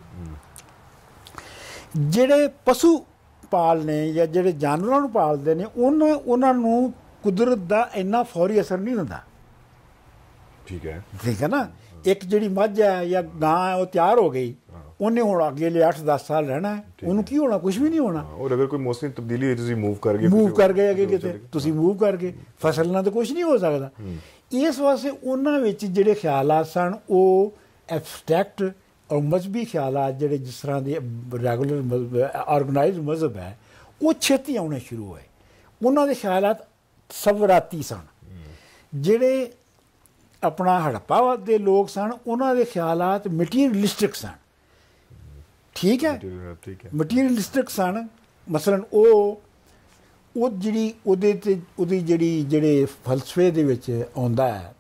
ਜਿਹੜੇ ਪਸ਼ੂ ਪਾਲ ਨੇ ਜਾਂ ਜਿਹੜੇ ਜਾਨਵਰਾਂ ਨੂੰ ਪਾਲਦੇ ਨੇ ਉਹਨਾਂ ਉਹਨਾਂ ਨੂੰ ਕੁਦਰਤ ਦਾ ਇੰਨਾ ਫੌਰੀ ਅਸਰ ਨਹੀਂ ਹੁੰਦਾ, ਠੀਕ ਹੈ, ਠੀਕ ਹੈ ਨਾ। ਇੱਕ ਜਿਹੜੀ ਮੱਝ ਹੈ ਜਾਂ ਗਾਂ ਹੈ ਉਹ ਤਿਆਰ ਹੋ ਗਈ, ਉਹਨੇ ਹੁਣ ਅੱਗੇ ਲਈ ਅੱਠ ਦਸ ਸਾਲ ਰਹਿਣਾ ਹੈ, ਉਹਨੂੰ ਕੀ ਹੋਣਾ, ਕੁਝ ਵੀ ਨਹੀਂ ਹੋਣਾ। ਔਰ ਅਗਰ ਕੋਈ ਮੌਸਮੀ ਤਬਦੀਲੀ ਹੋਈ ਤੁਸੀਂ ਮੂਵ ਕਰ ਗਏ ਮੂਵ ਕਰ ਗਏ ਅੱਗੇ ਕਿਤੇ ਤੁਸੀਂ ਮੂਵ ਕਰ ਗਏ, ਫਸਲ ਨਾਲ ਤਾਂ ਕੁਝ ਨਹੀਂ ਹੋ ਸਕਦਾ। ਇਸ ਵਾਸਤੇ ਉਹਨਾਂ ਵਿੱਚ ਜਿਹੜੇ ਖਿਆਲਾਤ ਸਨ ਉਹ ਐਬਸਟਰੈਕਟ ਔਰ ਮਜ਼ਹਬੀ ਖਿਆਲਾਤ ਜਿਹੜੇ ਜਿਸ ਤਰ੍ਹਾਂ ਦੇ ਰੈਗੂਲਰ ਮਜ਼ਹਬ ਆਰਗਨਾਈਜ਼ਡ ਮਜ਼ਹਬ ਹੈ ਉਹ ਛੇਤੀ ਆਉਣੇ ਸ਼ੁਰੂ ਹੋਏ। ਉਹਨਾਂ ਦੇ ਖਿਆਲਾਤ ਸਵਰਾਤੀ ਸਨ। ਜਿਹੜੇ ਆਪਣਾ ਹੜੱਪਾ ਦੇ ਲੋਕ ਸਨ ਉਹਨਾਂ ਦੇ ਖਿਆਲਾਤ ਮਟੀਰੀਅਲਿਸਟਿਕ ਸਨ, ਠੀਕ ਹੈ, ਮਟੀਰੀਅਲਿਸਟਿਕ ਸਨ। ਮਸਲਨ ਉਹ ਉਹ ਜਿਹੜੀ ਉਹਦੇ 'ਤੇ ਉਹਦੀ ਜਿਹੜੀ ਜਿਹੜੇ ਫਲਸਫੇ ਦੇ ਵਿੱਚ ਆਉਂਦਾ ਹੈ,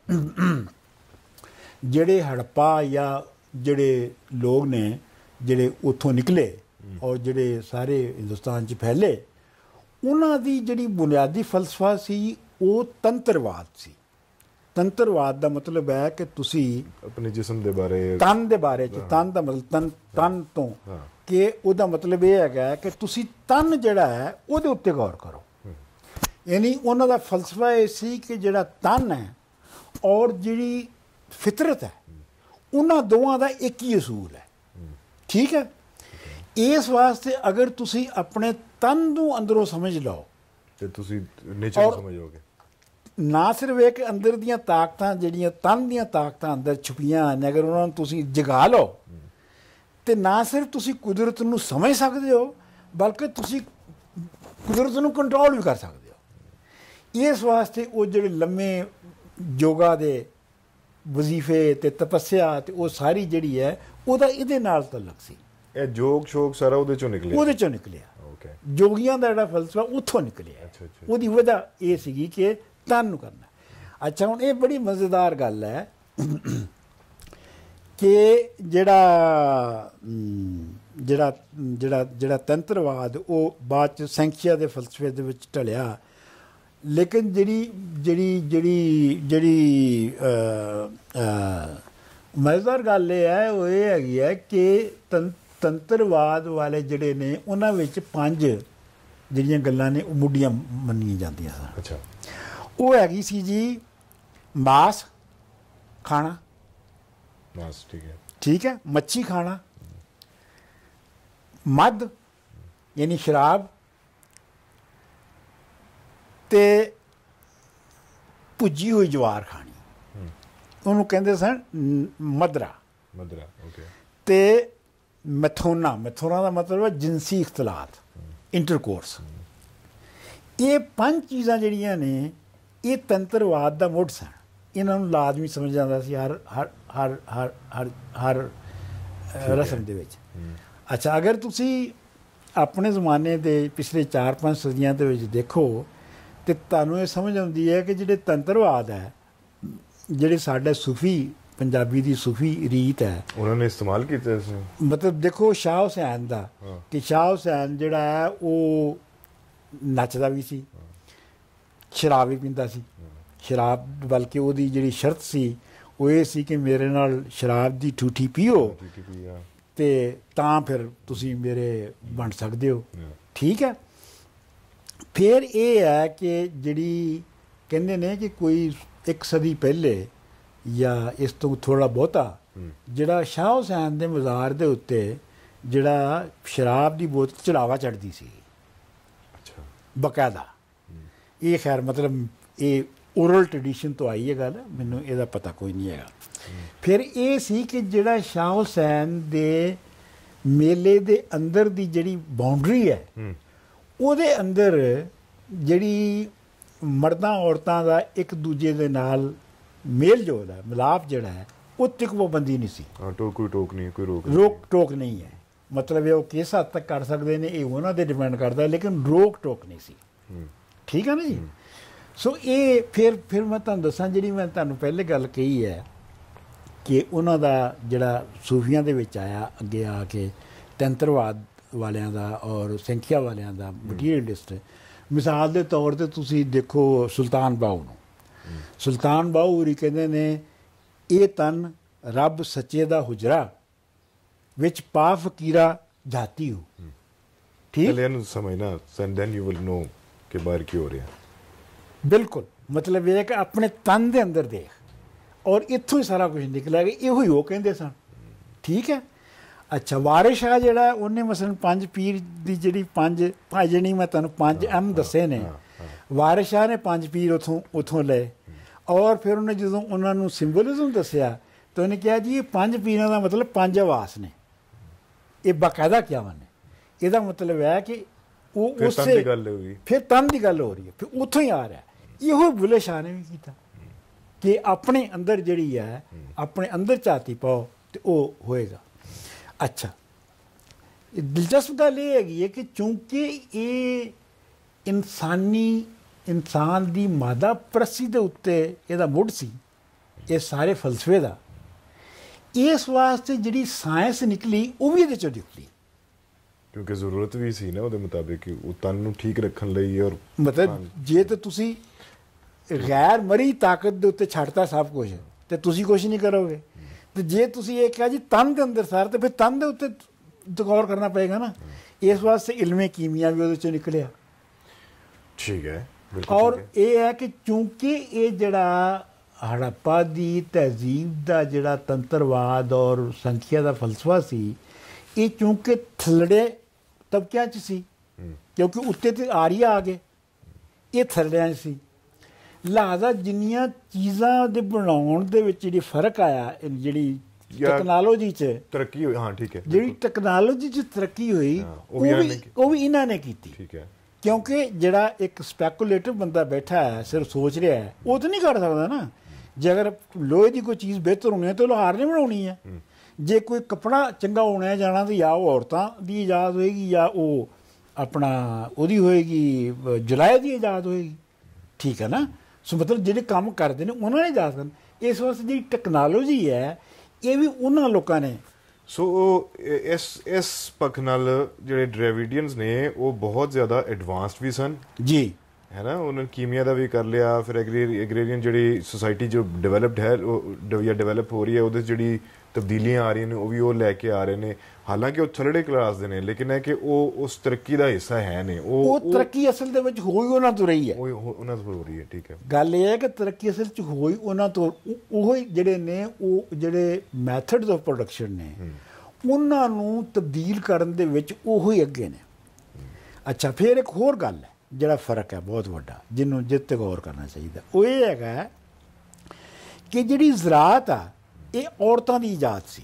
ਜਿਹੜੇ ਹੜੱਪਾ ਜਾਂ ਜਿਹੜੇ ਲੋਕ ਨੇ ਜਿਹੜੇ ਉੱਥੋਂ ਨਿਕਲੇ ਔਰ ਜਿਹੜੇ ਸਾਰੇ ਹਿੰਦੁਸਤਾਨ 'ਚ ਫੈਲੇ, ਉਹਨਾਂ ਦੀ ਜਿਹੜੀ ਬੁਨਿਆਦੀ ਫਲਸਫਾ ਸੀ ਉਹ ਤੰਤਰਵਾਦ ਸੀ। ਤੰਤਰਵਾਦ ਦਾ ਮਤਲਬ ਹੈ ਕਿ ਤੁਸੀਂ ਆਪਣੇ ਜਿਸਮ ਦੇ ਬਾਰੇ, ਤਨ ਦੇ ਬਾਰੇ 'ਚ, ਤਨ ਦਾ ਮਤਲਬ ਤਨ ਤਨ ਤੋਂ ਕਿ ਉਹਦਾ ਮਤਲਬ ਇਹ ਹੈਗਾ ਕਿ ਤੁਸੀਂ ਤਨ ਜਿਹੜਾ ਹੈ ਉਹਦੇ ਉੱਤੇ ਗੌਰ ਕਰੋ। ਯਾਨੀ ਉਹਨਾਂ ਦਾ ਫਲਸਫਾ ਇਹ ਸੀ ਕਿ ਜਿਹੜਾ ਤਨ ਹੈ ਔਰ ਜਿਹੜੀ ਫਿਤਰਤ ਹੈ ਉਹਨਾਂ ਦੋਵਾਂ ਦਾ ਇੱਕ ਹੀ ਅਸੂਲ ਹੈ, ਠੀਕ ਹੈ। ਇਸ ਵਾਸਤੇ ਅਗਰ ਤੁਸੀਂ ਆਪਣੇ ਤਨ ਨੂੰ ਅੰਦਰੋਂ ਸਮਝ ਲਓ ਤੇ ਤੁਸੀਂ ਨੇਚਰ ਨੂੰ ਸਮਝੋਗੇ। ਨਾ ਸਿਰਫ ਇੱਕ ਅੰਦਰ ਦੀਆਂ ਤਾਕਤਾਂ ਜਿਹੜੀਆਂ ਤਨ ਦੀਆਂ ਤਾਕਤਾਂ ਅੰਦਰ ਛੁਪੀਆਂ ਹਨ, ਅਗਰ ਉਹਨਾਂ ਨੂੰ ਤੁਸੀਂ ਜਗਾ ਲਓ ਤੇ ਨਾ ਸਿਰਫ ਤੁਸੀਂ ਕੁਦਰਤ ਨੂੰ ਸਮਝ ਸਕਦੇ ਹੋ ਬਲਕਿ ਤੁਸੀਂ ਕੁਦਰਤ ਨੂੰ ਕੰਟਰੋਲ ਵੀ ਕਰ ਸਕਦੇ ਹੋ। ਇਸ ਵਾਸਤੇ ਉਹ ਜਿਹੜੇ ਲੰਮੇ ਯੋਗਾ ਦੇ ਵਜ਼ੀਫੇ ਤੇ ਤਪੱਸਿਆ ਤੇ ਉਹ ਸਾਰੀ ਜਿਹੜੀ ਹੈ ਉਹਦਾ ਇਹਦੇ ਨਾਲ ਤਲਕ ਸੀ। ਇਹ ਜੋਗ ਸ਼ੋਕ ਸਾਰਾ ਉਹਦੇ ਚੋਂ ਨਿਕਲਿਆ, ਉਹਦੇ ਚੋਂ ਨਿਕਲਿਆ। ਜੋਗੀਆਂ ਦਾ ਜਿਹੜਾ ਫਲਸਫਾ ਉੱਥੋਂ ਨਿਕਲਿਆ। ਉਹਦੀ ਵਜ੍ਹਾ ਇਹ ਸੀਗੀ ਕਿ ਤਨ ਨੂੰ ਕਰਨਾ। ਅੱਛਾ, ਹੁਣ ਇਹ ਬੜੀ ਮਜ਼ੇਦਾਰ ਗੱਲ ਹੈ ਕਿ ਜਿਹੜਾ ਜਿਹੜਾ ਜਿਹੜਾ ਜਿਹੜਾ ਤੰਤਰਵਾਦ ਉਹ ਬਾਅਦ 'ਚ ਸੈਂਖਿਆ ਦੇ ਫਲਸਫੇ ਦੇ ਵਿੱਚ ਢਲਿਆ, ਲੇਕਿਨ ਜਿਹੜੀ ਜਿਹੜੀ ਜਿਹੜੀ ਜਿਹੜੀ ਮਜ਼ੇਦਾਰ ਗੱਲ ਇਹ ਹੈ ਉਹ ਇਹ ਹੈਗੀ ਹੈ ਕਿ ਤੰ ਤੰਤਰਵਾਦ ਵਾਲੇ ਜਿਹੜੇ ਨੇ ਉਹਨਾਂ ਵਿੱਚ ਪੰਜ ਜਿਹੜੀਆਂ ਗੱਲਾਂ ਨੇ ਉਹ ਮੁੱਢੀਆਂ ਮੰਨੀਆਂ ਜਾਂਦੀਆਂ ਸਨ। ਅੱਛਾ, ਉਹ ਹੈਗੀ ਸੀ ਜੀ ਮਾਸ ਖਾਣਾ, ਮਾਸ, ਠੀਕ ਹੈ, ਠੀਕ ਹੈ, ਮੱਛੀ ਖਾਣਾ, ਮਦ ਯਾਨੀ ਸ਼ਰਾਬ ਤੇ ਭੁੱਜੀ ਹੋਈ ਜਵਾਰ ਖਾਣੀ, ਉਹਨੂੰ ਕਹਿੰਦੇ ਸਨ ਮਦਰਾ, ਮਦਰਾ, ਓਕੇ। ਤੇ ਮੈਥੋਨਾ, ਮੈਥੋਨਾ ਦਾ ਮਤਲਬ ਹੈ ਜਿਨਸੀ ਇਖਤਲਾਤ, ਇੰਟਰਕੋਰਸ। ਇਹ ਪੰਜ ਚੀਜ਼ਾਂ ਜਿਹੜੀਆਂ ਨੇ ਇਹ ਤੰਤਰਵਾਦ ਦਾ ਮੁੱਢ ਸਨ। ਇਹਨਾਂ ਨੂੰ ਲਾਜ਼ਮੀ ਸਮਝ ਜਾਂਦਾ ਸੀ ਹਰ ਹਰ ਹਰ ਹਰ ਹਰ ਹਰ ਰਸਮ ਦੇ ਵਿੱਚ। ਅੱਛਾ, ਅਗਰ ਤੁਸੀਂ ਆਪਣੇ ਜ਼ਮਾਨੇ ਦੇ ਪਿਛਲੇ ਚਾਰ ਪੰਜ ਸਦੀਆਂ ਦੇ ਵਿੱਚ ਦੇਖੋ ਤੇ ਤੁਹਾਨੂੰ ਇਹ ਸਮਝ ਆਉਂਦੀ ਹੈ ਕਿ ਜਿਹੜੇ ਤੰਤਰਵਾਦ ਹੈ, ਜਿਹੜੇ ਸਾਡੇ ਸੂਫੀ ਪੰਜਾਬੀ ਦੀ ਸੂਫੀ ਰੀਤ ਹੈ, ਉਹਨਾਂ ਨੇ ਇਸਤੇਮਾਲ ਕੀਤਾ ਸੀ। ਮਤਲਬ ਦੇਖੋ ਸ਼ਾਹ ਹੁਸੈਨ ਦਾ, ਕਿ ਸ਼ਾਹ ਹੁਸੈਨ ਜਿਹੜਾ ਹੈ ਉਹ ਨੱਚਦਾ ਵੀ ਸੀ, ਸ਼ਰਾਬ ਵੀ ਪੀਂਦਾ ਸੀ। ਸ਼ਰਾਬ ਬਲਕਿ ਉਹਦੀ ਜਿਹੜੀ ਸ਼ਰਤ ਸੀ ਉਹ ਇਹ ਸੀ ਕਿ ਮੇਰੇ ਨਾਲ ਸ਼ਰਾਬ ਦੀ ਠੂਠੀ ਪੀਓ ਤੇ ਤਾਂ ਫਿਰ ਤੁਸੀਂ ਮੇਰੇ ਬਣ ਸਕਦੇ ਹੋ, ਠੀਕ ਹੈ। ਫਿਰ ਇਹ ਹੈ ਕਿ ਜਿਹੜੀ ਕਹਿੰਦੇ ਨੇ ਕਿ ਕੋਈ ਇੱਕ ਸਦੀ ਪਹਿਲੇ ਜਾਂ ਇਸ ਤੋਂ ਥੋੜ੍ਹਾ ਬਹੁਤਾ ਜਿਹੜਾ ਸ਼ਾਹ ਹੁਸੈਨ ਦੇ ਮਜ਼ਾਰ ਦੇ ਉੱਤੇ ਜਿਹੜਾ ਸ਼ਰਾਬ ਦੀ ਬੋਤਲ ਚੜਾਵਾ ਚੜ੍ਹਦੀ ਸੀ ਬਕਾਇਦਾ। ਇਹ ਖੈਰ ਮਤਲਬ ਇਹ ਓਰਲ ਟ੍ਰੈਡੀਸ਼ਨ ਤੋਂ ਆਈ ਹੈ ਗੱਲ, ਮੈਨੂੰ ਇਹਦਾ ਪਤਾ ਕੋਈ ਨਹੀਂ ਹੈਗਾ। ਫਿਰ ਇਹ ਸੀ ਕਿ ਜਿਹੜਾ ਸ਼ਾਹ ਹੁਸੈਨ ਦੇ ਮੇਲੇ ਦੇ ਅੰਦਰ ਦੀ ਜਿਹੜੀ ਬਾਉਂਡਰੀ ਹੈ ਉਹਦੇ ਅੰਦਰ ਜਿਹੜੀ ਮਰਦਾਂ ਔਰਤਾਂ ਦਾ ਇੱਕ ਦੂਜੇ ਦੇ ਨਾਲ ਮੇਲ ਜੋਲ ਹੈ, ਮਿਲਾਪ ਜਿਹੜਾ ਹੈ, ਉਹ ਤੱਕ ਪਾਬੰਦੀ ਨਹੀਂ ਸੀ। ਹਾਂ, ਟੋਕ ਕੋਈ ਟੋਕ ਨਹੀਂ, ਕੋਈ ਰੋਕ ਰੋਕ ਟੋਕ ਨਹੀਂ ਹੈ। ਮਤਲਬ ਇਹ ਉਹ ਕਿਸ ਹੱਦ ਤੱਕ ਕਰ ਸਕਦੇ ਨੇ ਇਹ ਉਹਨਾਂ ਦੇ ਡਿਪੈਂਡ ਕਰਦਾ, ਲੇਕਿਨ ਰੋਕ ਟੋਕ ਨਹੀਂ ਸੀ। ਠੀਕ ਹੈ ਨਾ ਜੀ। ਸੋ ਇਹ ਫਿਰ ਫਿਰ ਮੈਂ ਤੁਹਾਨੂੰ ਦੱਸਾਂ, ਜਿਹੜੀ ਮੈਂ ਤੁਹਾਨੂੰ ਪਹਿਲੇ ਗੱਲ ਕਹੀ ਹੈ ਕਿ ਉਹਨਾਂ ਦਾ ਜਿਹੜਾ ਸੂਫੀਆਂ ਦੇ ਵਿੱਚ ਆਇਆ ਅੱਗੇ ਆ ਕੇ ਤੰਤਰਵਾਦ ਵਾਲਿਆਂ ਦਾ ਔਰ ਸੰਖਿਆ ਵਾਲਿਆਂ ਦਾ ਮਟੀਰੀਅਲਿਸਟ, ਮਿਸਾਲ ਦੇ ਤੌਰ 'ਤੇ ਤੁਸੀਂ ਦੇਖੋ ਸੁਲਤਾਨ ਬਾਹੂ ਨੂੰ। ਸੁਲਤਾਨ ਬਾਹੂ ਹੋਰੀ ਕਹਿੰਦੇ ਨੇ ਇਹ ਤਨ ਰੱਬ ਸੱਚੇ ਦਾ ਹੁਜਰਾ ਵਿੱਚ ਪਾ ਫਕੀਰਾ ਜਾਤੀ ਹੋ। ਠੀਕ, ਇਹਨੂੰ ਸਮਝਣਾ, then you will know ਕਿ ਬਾਹਰ ਕੀ ਹੋ ਰਿਹਾ। ਬਿਲਕੁਲ, ਮਤਲਬ ਇਹ ਹੈ ਕਿ ਆਪਣੇ ਤਨ ਦੇ ਅੰਦਰ ਦੇਖ, ਔਰ ਇੱਥੋਂ ਹੀ ਸਾਰਾ ਕੁਝ ਨਿਕਲਿਆ ਕਿ ਇਹੋ ਹੀ ਉਹ ਕਹਿੰਦੇ ਸਨ। ਠੀਕ ਹੈ। ਅੱਛਾ, ਵਾਰਿਸ ਸ਼ਾਹ ਜਿਹੜਾ ਉਹਨੇ ਮਸਲਨ ਪੰਜ ਪੀਰ ਦੀ ਜਿਹੜੀ ਪੰਜ ਜਿਹੜੀ ਮੈਂ ਤੁਹਾਨੂੰ ਪੰਜ ਅਹਿਮ ਦੱਸੇ ਨੇ, ਵਾਰਿਸ ਸ਼ਾਹ ਨੇ ਪੰਜ ਪੀਰ ਉੱਥੋਂ ਉੱਥੋਂ ਲਏ, ਔਰ ਫਿਰ ਉਹਨੇ ਜਦੋਂ ਉਹਨਾਂ ਨੂੰ ਸਿੰਬੋਲਿਜ਼ਮ ਦੱਸਿਆ ਤਾਂ ਉਹਨੇ ਕਿਹਾ ਜੀ ਇਹ ਪੰਜ ਪੀਰਾਂ ਦਾ ਮਤਲਬ ਪੰਜ ਆਵਾਸ ਨੇ। ਇਹ ਬਾਕਾਇਦਾ ਕਿਹਾ ਉਹਨੇ। ਇਹਦਾ ਮਤਲਬ ਹੈ ਕਿ ਉਹ ਉਸੇ ਫਿਰ ਤਨ ਦੀ ਗੱਲ ਹੋ ਰਹੀ ਹੈ, ਫਿਰ ਉੱਥੋਂ ਹੀ ਆ ਰਿਹਾ। ਇਹੋ ਬੁੱਲੇ ਸ਼ਾਹ ਨੇ ਵੀ ਕੀਤਾ ਕਿ ਆਪਣੇ ਅੰਦਰ ਜਿਹੜੀ ਹੈ ਆਪਣੇ ਅੰਦਰ ਝਾਤੀ ਪਾਓ ਤੇ ਉਹ ਹੋਏਗਾ। ਅੱਛਾ, ਦਿਲਚਸਪ ਗੱਲ ਇਹ ਹੈਗੀ ਹੈ ਕਿ ਚੂੰਕਿ ਇਹ ਇਨਸਾਨੀ ਇਨਸਾਨ ਦੀ ਮਾਦਾ ਪ੍ਰਸਤੀ ਦੇ ਉੱਤੇ ਇਹਦਾ ਮੁੱਢ ਸੀ, ਇਹ ਸਾਰੇ ਫਲਸਫੇ ਦਾ, ਇਸ ਵਾਸਤੇ ਜਿਹੜੀ ਸਾਇੰਸ ਨਿਕਲੀ ਉਹ ਵੀ ਇਹਦੇ ਚੋਂ ਨਿਕਲੀ, ਕਿਉਂਕਿ ਜ਼ਰੂਰਤ ਵੀ ਸੀ ਨਾ ਉਹਦੇ ਮੁਤਾਬਿਕ ਉਹ ਤਨ ਨੂੰ ਠੀਕ ਰੱਖਣ ਲਈ। ਔਰ ਮਤਲਬ ਜੇ ਤਾਂ ਤੁਸੀਂ ਗੈਰ ਮਰੀ ਤਾਕਤ ਦੇ ਉੱਤੇ ਛੱਡਤਾ ਸਭ ਕੁਝ ਤੇ ਤੁਸੀਂ ਕੁਛ ਨਹੀਂ ਕਰੋਗੇ, ਤੇ ਜੇ ਤੁਸੀਂ ਇਹ ਕਿਹਾ ਜੀ ਤਨ ਦੇ ਅੰਦਰ ਸਾਰ, ਤੇ ਫਿਰ ਤਨ ਦੇ ਉੱਤੇ ਗੌਰ ਕਰਨਾ ਪਏਗਾ ਨਾ। ਇਸ ਵਾਸਤੇ ਇਲਮੇ ਕੀਮੀਆ ਵੀ ਉਹਦੇ ਚੋਂ ਨਿਕਲਿਆ। ਠੀਕ ਹੈ। ਔਰ ਇਹ ਹੈ ਕਿ ਚੂੰਕਿ ਇਹ ਜਿਹੜਾ ਹੜੱਪਾ ਦੀ ਤਹਿਜ਼ੀਬ ਦਾ ਜਿਹੜਾ ਤੰਤਰਵਾਦ ਔਰ ਸੰਖਿਆ ਦਾ ਫਲਸਫਾ ਸੀ, ਇਹ ਚੂੰਕਿ ਥੱਲੜੇ ਤਬਕਿਆਂ 'ਚ ਸੀ, ਕਿਉਂਕਿ ਉੱਤੇ ਤੇ ਆਰੀਆ ਆ ਗਏ, ਇਹ ਥੱਲੜਿਆਂ 'ਚ ਸੀ। ਲਿਹਾਜ਼ਾ ਜਿੰਨੀਆਂ ਚੀਜ਼ਾਂ ਦੇ ਬਣਾਉਣ ਦੇ ਵਿੱਚ ਜਿਹੜੀ ਫਰਕ ਆਇਆ, ਜਿਹੜੀ ਟੈਕਨੋਲੋਜੀ 'ਚ ਤਰੱਕੀ ਹੋਈ, ਹਾਂ ਠੀਕ ਹੈ, ਜਿਹੜੀ ਟੈਕਨੋਲੋਜੀ 'ਚ ਤਰੱਕੀ ਹੋਈ ਉਹ ਵੀ ਉਹ ਵੀ ਇਹਨਾਂ ਨੇ ਕੀਤੀ। ਠੀਕ ਹੈ। ਕਿਉਂਕਿ ਜਿਹੜਾ ਇੱਕ ਸਪੈਕੂਲੇਟਿਵ ਬੰਦਾ ਬੈਠਾ ਹੈ, ਸਿਰਫ ਸੋਚ ਰਿਹਾ ਹੈ, ਉਹ ਤਾਂ ਨਹੀਂ ਕਰ ਸਕਦਾ ਨਾ। ਜੇ ਅਗਰ ਲੋਹੇ ਦੀ ਕੋਈ ਚੀਜ਼ ਬਿਹਤਰ ਹੋਣੀ ਹੈ ਤਾਂ ਲੋਹਾਰ ਨੇ ਬਣਾਉਣੀ ਹੈ। ਜੇ ਕੋਈ ਕੱਪੜਾ ਚੰਗਾ ਹੋਣਾ ਜਾਣਾ ਤਾਂ ਜਾਂ ਉਹ ਔਰਤਾਂ ਦੀ ਇਜਾਜ਼ਤ ਹੋਏਗੀ ਜਾਂ ਉਹ ਆਪਣਾ ਉਹਦੀ ਹੋਏਗੀ ਜੁਲਾਏ ਦੀ ਇਜਾਜ਼ਤ ਹੋਏਗੀ। ਠੀਕ ਹੈ ਨਾ। ਸੋ ਮਤਲਬ ਜਿਹੜੇ ਕੰਮ ਕਰਦੇ ਨੇ ਉਹਨਾਂ ਨੇ ਇਜਾਜ਼ਤ ਕਰਨ। ਇਸ ਵਾਸਤੇ ਜਿਹੜੀ ਟੈਕਨੋਲੋਜੀ ਹੈ ਇਹ ਵੀ ਉਹਨਾਂ ਲੋਕਾਂ ਨੇ। ਸੋ ਇਸ ਇਸ ਪੱਖ ਨਾਲ ਜਿਹੜੇ ਡਰੇਵਿਡੀਅਨਸ ਨੇ ਉਹ ਬਹੁਤ ਜ਼ਿਆਦਾ ਐਡਵਾਂਸਡ ਵੀ ਸਨ ਜੀ, ਹੈ ਨਾ। ਉਹਨਾਂ ਨੇ ਕੀਮੀਆ ਦਾ ਵੀ ਕਰ ਲਿਆ। ਫਿਰ ਐਗਰੀਰੀਅਨ ਜਿਹੜੀ ਸੁਸਾਇਟੀ ਜੋ ਡਿਵੈਲਪਡ ਹੈ ਉਹ ਜਾਂ ਡਿਵੈਲਪ ਹੋ ਰਹੀ ਹੈ, ਉਹਦੇ 'ਚ ਜਿਹੜੀ ਤਬਦੀਲੀਆਂ ਆ ਰਹੀਆਂ ਨੇ ਉਹ ਵੀ ਉਹ ਲੈ ਕੇ ਆ ਰਹੇ ਨੇ। ਹਾਲਾਂਕਿ ਉਹ ਥੱਲੜੇ ਕਲਾਸ ਦੇ ਨੇ, ਲੇਕਿਨ ਹੈ ਕਿ ਉਹ ਉਸ ਤਰੱਕੀ ਦਾ ਹਿੱਸਾ ਹੈ ਨੇ। ਉਹ ਤਰੱਕੀ ਅਸਲ ਦੇ ਵਿੱਚ ਹੋਈ ਉਹਨਾਂ ਤੋਂ ਰਹੀ ਹੈ, ਉਹਨਾਂ ਤੋਂ ਹੋ ਰਹੀ ਹੈ। ਠੀਕ ਹੈ। ਗੱਲ ਇਹ ਹੈ ਕਿ ਤਰੱਕੀ ਅਸਲ 'ਚ ਹੋਈ ਉਹਨਾਂ ਤੋਂ। ਉਹ ਜਿਹੜੇ ਨੇ ਉਹ ਜਿਹੜੇ ਮੈਥਡਸ ਆਫ ਪ੍ਰੋਡਕਸ਼ਨ ਨੇ ਉਹਨਾਂ ਨੂੰ ਤਬਦੀਲ ਕਰਨ ਦੇ ਵਿੱਚ ਉਹ ਹੀ ਅੱਗੇ ਨੇ। ਅੱਛਾ, ਫਿਰ ਇੱਕ ਹੋਰ ਗੱਲ ਹੈ ਜਿਹੜਾ ਫਰਕ ਹੈ ਬਹੁਤ ਵੱਡਾ, ਜਿਹਨੂੰ ਜਿੱਤ ਤੇ ਗੌਰ ਕਰਨਾ ਚਾਹੀਦਾ। ਉਹ ਇਹ ਹੈਗਾ ਕਿ ਜਿਹੜੀ ਜ਼ਰਾਅਤ ਆ ਇਹ ਔਰਤਾਂ ਦੀ ਇਜਾਜ਼ਤ ਸੀ।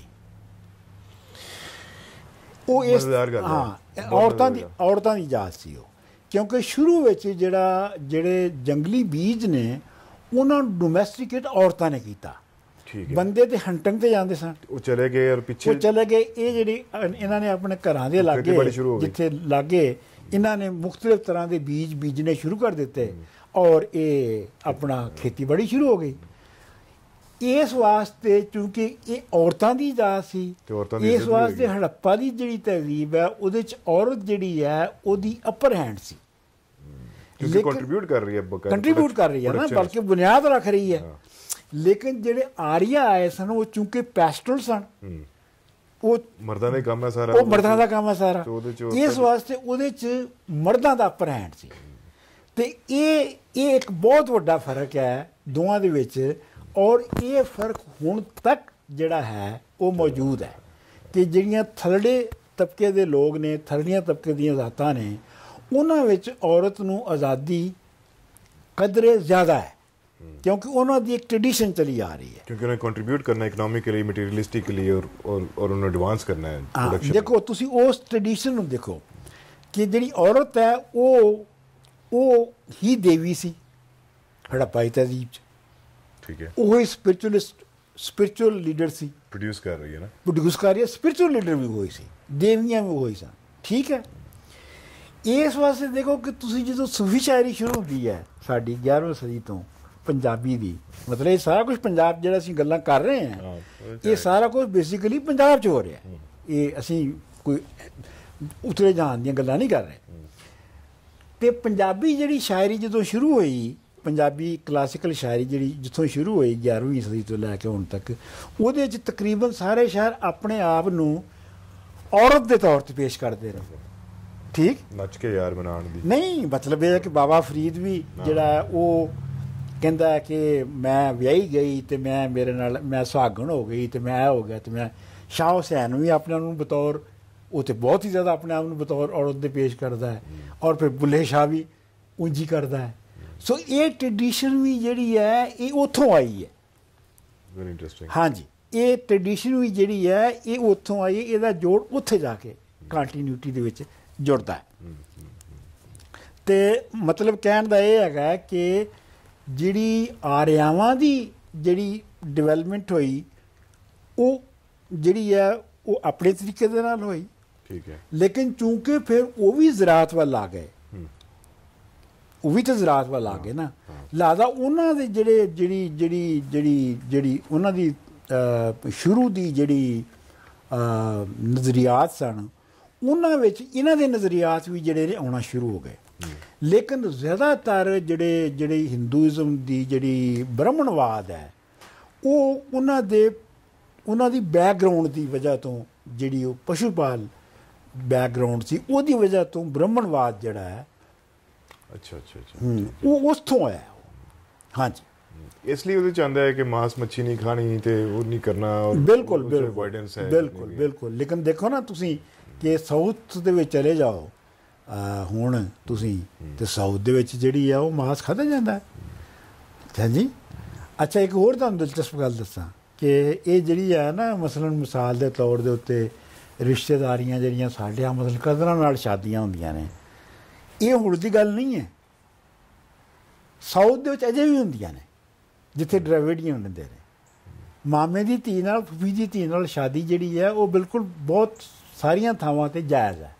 ਉਹ ਇਸ ਹਾਂ ਔਰਤਾਂ ਦੀ ਔਰਤਾਂ ਦੀ ਇਜਾਜ਼ਤ ਸੀ ਉਹ, ਕਿਉਂਕਿ ਸ਼ੁਰੂ ਵਿੱਚ ਜਿਹੜਾ ਜਿਹੜੇ ਜੰਗਲੀ ਬੀਜ ਨੇ ਉਹਨਾਂ ਨੂੰ ਡੋਮੈਸਟੀਕੇਟ ਔਰਤਾਂ ਨੇ ਕੀਤਾ। ਬੰਦੇ ਤੇ ਹੰਟਿੰਗ ਤੇ ਜਾਂਦੇ ਸਨ, ਉਹ ਚਲੇ ਗਏ ਔਰ ਪਿੱਛੇ ਉਹ ਚਲੇ ਗਏ। ਇਹ ਜਿਹੜੀ ਇਹਨਾਂ ਨੇ ਆਪਣੇ ਘਰਾਂ ਦੇ ਲਾਗੇ ਜਿੱਥੇ ਲਾਗੇ ਇਹਨਾਂ ਨੇ ਮੁਖਤਲਿਫ ਤਰ੍ਹਾਂ ਦੇ ਬੀਜ ਬੀਜਣੇ ਸ਼ੁਰੂ ਕਰ ਦਿੱਤੇ ਔਰ ਇਹ ਆਪਣਾ ਖੇਤੀਬਾੜੀ ਸ਼ੁਰੂ ਹੋ ਗਈ। ਇਸ ਵਾਸਤੇ ਚੂੰਕਿ ਇਹ ਔਰਤਾਂ ਦੀ ਇਜਾਜ਼ਤ ਸੀ, ਇਸ ਵਾਸਤੇ ਹੜੱਪਾ ਦੀ ਜਿਹੜੀ ਤਹਿਜ਼ੀਬ ਹੈ ਉਹਦੇ 'ਚ ਔਰਤ ਜਿਹੜੀ ਹੈ ਉਹਦੀ ਅਪਰ ਹੈਂਡ ਸੀ। ਕੰਟਰੀਬਿਊਟ ਕਰ ਰਹੀ ਹੈ ਕੰਟਰੀਬਿਊਟ ਕਰ ਰਹੀ ਹੈ ਨਾ, ਬਲਕਿ ਬੁਨਿਆਦ ਰੱਖ ਰਹੀ ਹੈ। ਲੇਕਿਨ ਜਿਹੜੇ ਆਰੀਆ ਆਏ ਸਨ ਉਹ ਚੂੰਕਿ ਪੈਸਟਰਲ ਸਨ, ਉਹ ਮਰਦਾਂ ਦਾ ਕੰਮ ਹੈ ਸਾਰਾ, ਉਹ ਮਰਦਾਂ ਦਾ ਕੰਮ ਹੈ ਸਾਰਾ। ਇਸ ਵਾਸਤੇ ਉਹਦੇ 'ਚ ਮਰਦਾਂ ਦਾ ਅਪਰ ਹੈਂਡ ਸੀ। ਤੇ ਇਹ ਇਹ ਇੱਕ ਬਹੁਤ ਵੱਡਾ ਫਰਕ ਹੈ ਦੋਵਾਂ ਦੇ ਵਿੱਚ। ਔਰ ਇਹ ਫਰਕ ਹੁਣ ਤੱਕ ਜਿਹੜਾ ਹੈ ਉਹ ਮੌਜੂਦ ਹੈ ਕਿ ਜਿਹੜੀਆਂ ਥੱਲੜੇ ਤਬਕੇ ਦੇ ਲੋਕ ਨੇ, ਥੱਲੜੀਆਂ ਤਬਕੇ ਦੀਆਂ ਜ਼ਾਤਾਂ ਨੇ, ਉਹਨਾਂ ਵਿੱਚ ਔਰਤ ਨੂੰ ਆਜ਼ਾਦੀ ਕਦਰੇ ਜ਼ਿਆਦਾ ਹੈ क्योंकि उन्होंने एक ट्रेडिशन चली आ रही है, क्योंकि उन्हें कंट्रीब्यूट करना इकोनॉमिकली, मटीरियलिस्टिकली और और और उन्हें एडवांस करना है प्रोडक्शन। देखो तुसी उस ट्रेडिशन ਨੂੰ देखो कि ਜਿਹੜੀ औरत है ਉਹ ਉਹ ਹੀ ਦੇਵੀ ਸੀ ਹੜੱਪਾ ਤਹਿਜ਼ੀਬ ਚ, ਠੀਕ ਹੈ, ਉਹ ਹੀ ਸਪਿਰਚੁਅਲਿਸਟ ਸਪਿਰਚੁਅਲ ਲੀਡਰ ਸੀ, ਪ੍ਰੋਡਿਊਸ ਕਰ ਰਹੀ ਹੈ ਨਾ, ਪ੍ਰੋਡਿਊਸ ਕਰ ਰਹੀ ਹੈ, ਸਪਿਰਚੁਅਲ ਲੀਡਰ ਵੀ ਹੋਈ ਸੀ, ਦੇਵੀਆਂ ਵੀ ਹੋਈ ਸਨ, ਠੀਕ ਹੈ। ਇਸ ਵਾਸਤੇ ਦੇਖੋ ਕਿ ਤੁਸੀਂ ਜਦੋਂ ਸੂਫੀ ਸ਼ਾਇਰੀ ਸ਼ੁਰੂ ਹੁੰਦੀ ਹੈ ਸਾਡੀ ਗਿਆਰ੍ਹਵੀਂ ਸਦੀ ਤੋਂ ਪੰਜਾਬੀ ਦੀ, ਮਤਲਬ ਇਹ ਸਾਰਾ ਕੁਝ ਪੰਜਾਬ ਜਿਹੜਾ ਅਸੀਂ ਗੱਲਾਂ ਕਰ ਰਹੇ ਹਾਂ ਇਹ ਸਾਰਾ ਕੁਝ ਬੇਸਿਕਲੀ ਪੰਜਾਬ 'ਚ ਹੋ ਰਿਹਾ, ਇਹ ਅਸੀਂ ਕੋਈ ਉਤਰੇ ਜਾਣ ਦੀਆਂ ਗੱਲਾਂ ਨਹੀਂ ਕਰ ਰਹੇ। ਅਤੇ ਪੰਜਾਬੀ ਜਿਹੜੀ ਸ਼ਾਇਰੀ ਜਦੋਂ ਸ਼ੁਰੂ ਹੋਈ, ਪੰਜਾਬੀ ਕਲਾਸੀਕਲ ਸ਼ਾਇਰੀ ਜਿਹੜੀ ਜਿੱਥੋਂ ਸ਼ੁਰੂ ਹੋਈ ਗਿਆਰ੍ਹਵੀਂ ਸਦੀ ਤੋਂ ਲੈ ਕੇ ਹੁਣ ਤੱਕ, ਉਹਦੇ 'ਚ ਤਕਰੀਬਨ ਸਾਰੇ ਸ਼ਾਇਰ ਆਪਣੇ ਆਪ ਨੂੰ ਔਰਤ ਦੇ ਤੌਰ 'ਤੇ ਪੇਸ਼ ਕਰਦੇ ਰਹੇ, ਠੀਕ, ਨੱਚ ਕੇ ਯਾਰ ਬਣਾਉਣ ਦੀ ਨਹੀਂ, ਮਤਲਬ ਇਹ ਹੈ ਕਿ ਬਾਬਾ ਫਰੀਦ ਵੀ ਜਿਹੜਾ ਉਹ ਕਹਿੰਦਾ ਹੈ ਕਿ ਮੈਂ ਵਿਆਹੀ ਗਈ ਅਤੇ ਮੈਂ ਮੇਰੇ ਨਾਲ ਮੈਂ ਸੁਹਾਗਣ ਹੋ ਗਈ ਅਤੇ ਮੈਂ ਇਹ ਹੋ ਗਿਆ, ਅਤੇ ਮੈਂ ਸ਼ਾਹ ਹੁਸੈਨ ਵੀ ਆਪਣੇ ਆਪ ਨੂੰ ਬਤੌਰ, ਉਹ ਤਾਂ ਬਹੁਤ ਹੀ ਜ਼ਿਆਦਾ ਆਪਣੇ ਆਪ ਨੂੰ ਬਤੌਰ ਔਰਤ ਦੇ ਪੇਸ਼ ਕਰਦਾ ਹੈ, ਔਰ ਫਿਰ ਬੁੱਲੇ ਸ਼ਾਹ ਵੀ ਉਂਝ ਹੀ ਕਰਦਾ ਹੈ। ਸੋ ਇਹ ਟ੍ਰੈਡੀਸ਼ਨ ਵੀ ਜਿਹੜੀ ਹੈ ਇਹ ਉੱਥੋਂ ਆਈ ਹੈ, ਵੈਰੀ ਇੰਟਰਸਟਿੰਗ, ਹਾਂਜੀ, ਇਹ ਟ੍ਰੈਡੀਸ਼ਨ ਵੀ ਜਿਹੜੀ ਹੈ ਇਹ ਉੱਥੋਂ ਆਈ ਹੈ, ਇਹਦਾ ਜੋੜ ਉੱਥੇ ਜਾ ਕੇ ਕੰਟੀਨਿਊਟੀ ਦੇ ਵਿੱਚ ਜੁੜਦਾ ਹੈ। ਅਤੇ ਮਤਲਬ ਕਹਿਣ ਦਾ ਇਹ ਹੈਗਾ ਕਿ ਜਿਹੜੀ ਆਰਿਆਵਾਂ ਦੀ ਜਿਹੜੀ ਡਿਵੈਲਪਮੈਂਟ ਹੋਈ ਉਹ ਜਿਹੜੀ ਹੈ ਉਹ ਆਪਣੇ ਤਰੀਕੇ ਦੇ ਨਾਲ ਹੋਈ, ਠੀਕ ਹੈ, ਲੇਕਿਨ ਚੂੰਕਿ ਫਿਰ ਉਹ ਵੀ ਜ਼ਰਾਤ ਵੱਲ ਆ ਗਏ, ਉਹ ਵੀ ਤਾਂ ਜ਼ਰਾਤ ਵੱਲ ਆ ਗਏ ਨਾ, ਲਿਹਾਜ਼ਾ ਉਹਨਾਂ ਦੇ ਜਿਹੜੇ ਜਿਹੜੀ ਜਿਹੜੀ ਜਿਹੜੀ ਜਿਹੜੀ ਉਹਨਾਂ ਦੀ ਸ਼ੁਰੂ ਦੀ ਜਿਹੜੀ ਨਜ਼ਰੀਆਤ ਸਨ ਉਹਨਾਂ ਵਿੱਚ ਇਹਨਾਂ ਦੇ ਨਜ਼ਰੀਆਤ ਵੀ ਜਿਹੜੇ ਨੇ ਆਉਣਾ ਸ਼ੁਰੂ ਹੋ ਗਏ। ਲੇਕਿਨ ਜ਼ਿਆਦਾਤਰ ਜਿਹੜੇ ਜਿਹੜੀ ਹਿੰਦੂਇਜ਼ਮ ਦੀ ਜਿਹੜੀ ਬ੍ਰਹਮਣਵਾਦ ਹੈ ਉਹ ਉਹਨਾਂ ਦੇ ਉਹਨਾਂ ਦੀ ਬੈਕਗਰਾਊਂਡ ਦੀ ਵਜ੍ਹਾ ਤੋਂ, ਜਿਹੜੀ ਉਹ ਪਸ਼ੂਪਾਲ ਬੈਕਗਰਾਊਂਡ ਸੀ ਉਹਦੀ ਵਜ੍ਹਾ ਤੋਂ ਬ੍ਰਹਮਣਵਾਦ ਜਿਹੜਾ ਹੈ ਅੱਛਾ ਅੱਛਾ ਅੱਛਾ ਉਹ ਉਸ ਤੋਂ ਆਇਆ, ਹਾਂਜੀ, ਇਸ ਲਈ ਉਹਦੇ ਚ ਆਉਂਦਾ ਹੈ ਕਿ ਮਾਸ ਮੱਛੀ ਨਹੀਂ ਖਾਣੀ ਤੇ ਉਹ ਨਹੀਂ ਕਰਨਾ, ਬਿਲਕੁਲ ਬਿਲਕੁਲ ਬਿਲਕੁਲ। ਲੇਕਿਨ ਦੇਖੋ ਨਾ ਤੁਸੀਂ ਕਿ ਸਾਊਥ ਦੇ ਵਿੱਚ ਚਲੇ ਜਾਓ ਹੁਣ ਤੁਸੀਂ, ਤੇ ਸਾਊਥ ਦੇ ਵਿੱਚ ਜਿਹੜੀ ਆ ਉਹ ਮਾਸ ਖਾਧਾ ਜਾਂਦਾ, ਹਾਂਜੀ। ਅੱਛਾ, ਇੱਕ ਹੋਰ ਤੁਹਾਨੂੰ ਦਿਲਚਸਪ ਗੱਲ ਦੱਸਾਂ ਕਿ ਇਹ ਜਿਹੜੀ ਹੈ ਨਾ ਮਸਲਨ ਮਿਸਾਲ ਦੇ ਤੌਰ ਦੇ ਉੱਤੇ ਰਿਸ਼ਤੇਦਾਰੀਆਂ ਜਿਹੜੀਆਂ ਸਾਡੇ ਆ ਮਤਲਬ ਕਦਰਾਂ ਨਾਲ ਸ਼ਾਦੀਆਂ ਹੁੰਦੀਆਂ ਨੇ, ਇਹ ਹੁਣ ਦੀ ਗੱਲ ਨਹੀਂ ਹੈ, ਸਾਊਥ ਦੇ ਵਿੱਚ ਅਜੇ ਵੀ ਹੁੰਦੀਆਂ ਨੇ, ਜਿੱਥੇ ਡਰਾਵਿਡੀਅਨ ਹੁੰਦੇ ਨੇ, ਮਾਮੇ ਦੀ ਧੀ ਨਾਲ ਫੁੱਫੀ ਦੀ ਧੀ ਨਾਲ ਸ਼ਾਦੀ ਜਿਹੜੀ ਹੈ ਉਹ ਬਿਲਕੁਲ ਬਹੁਤ ਸਾਰੀਆਂ ਥਾਵਾਂ 'ਤੇ ਜਾਇਜ਼ ਹੈ,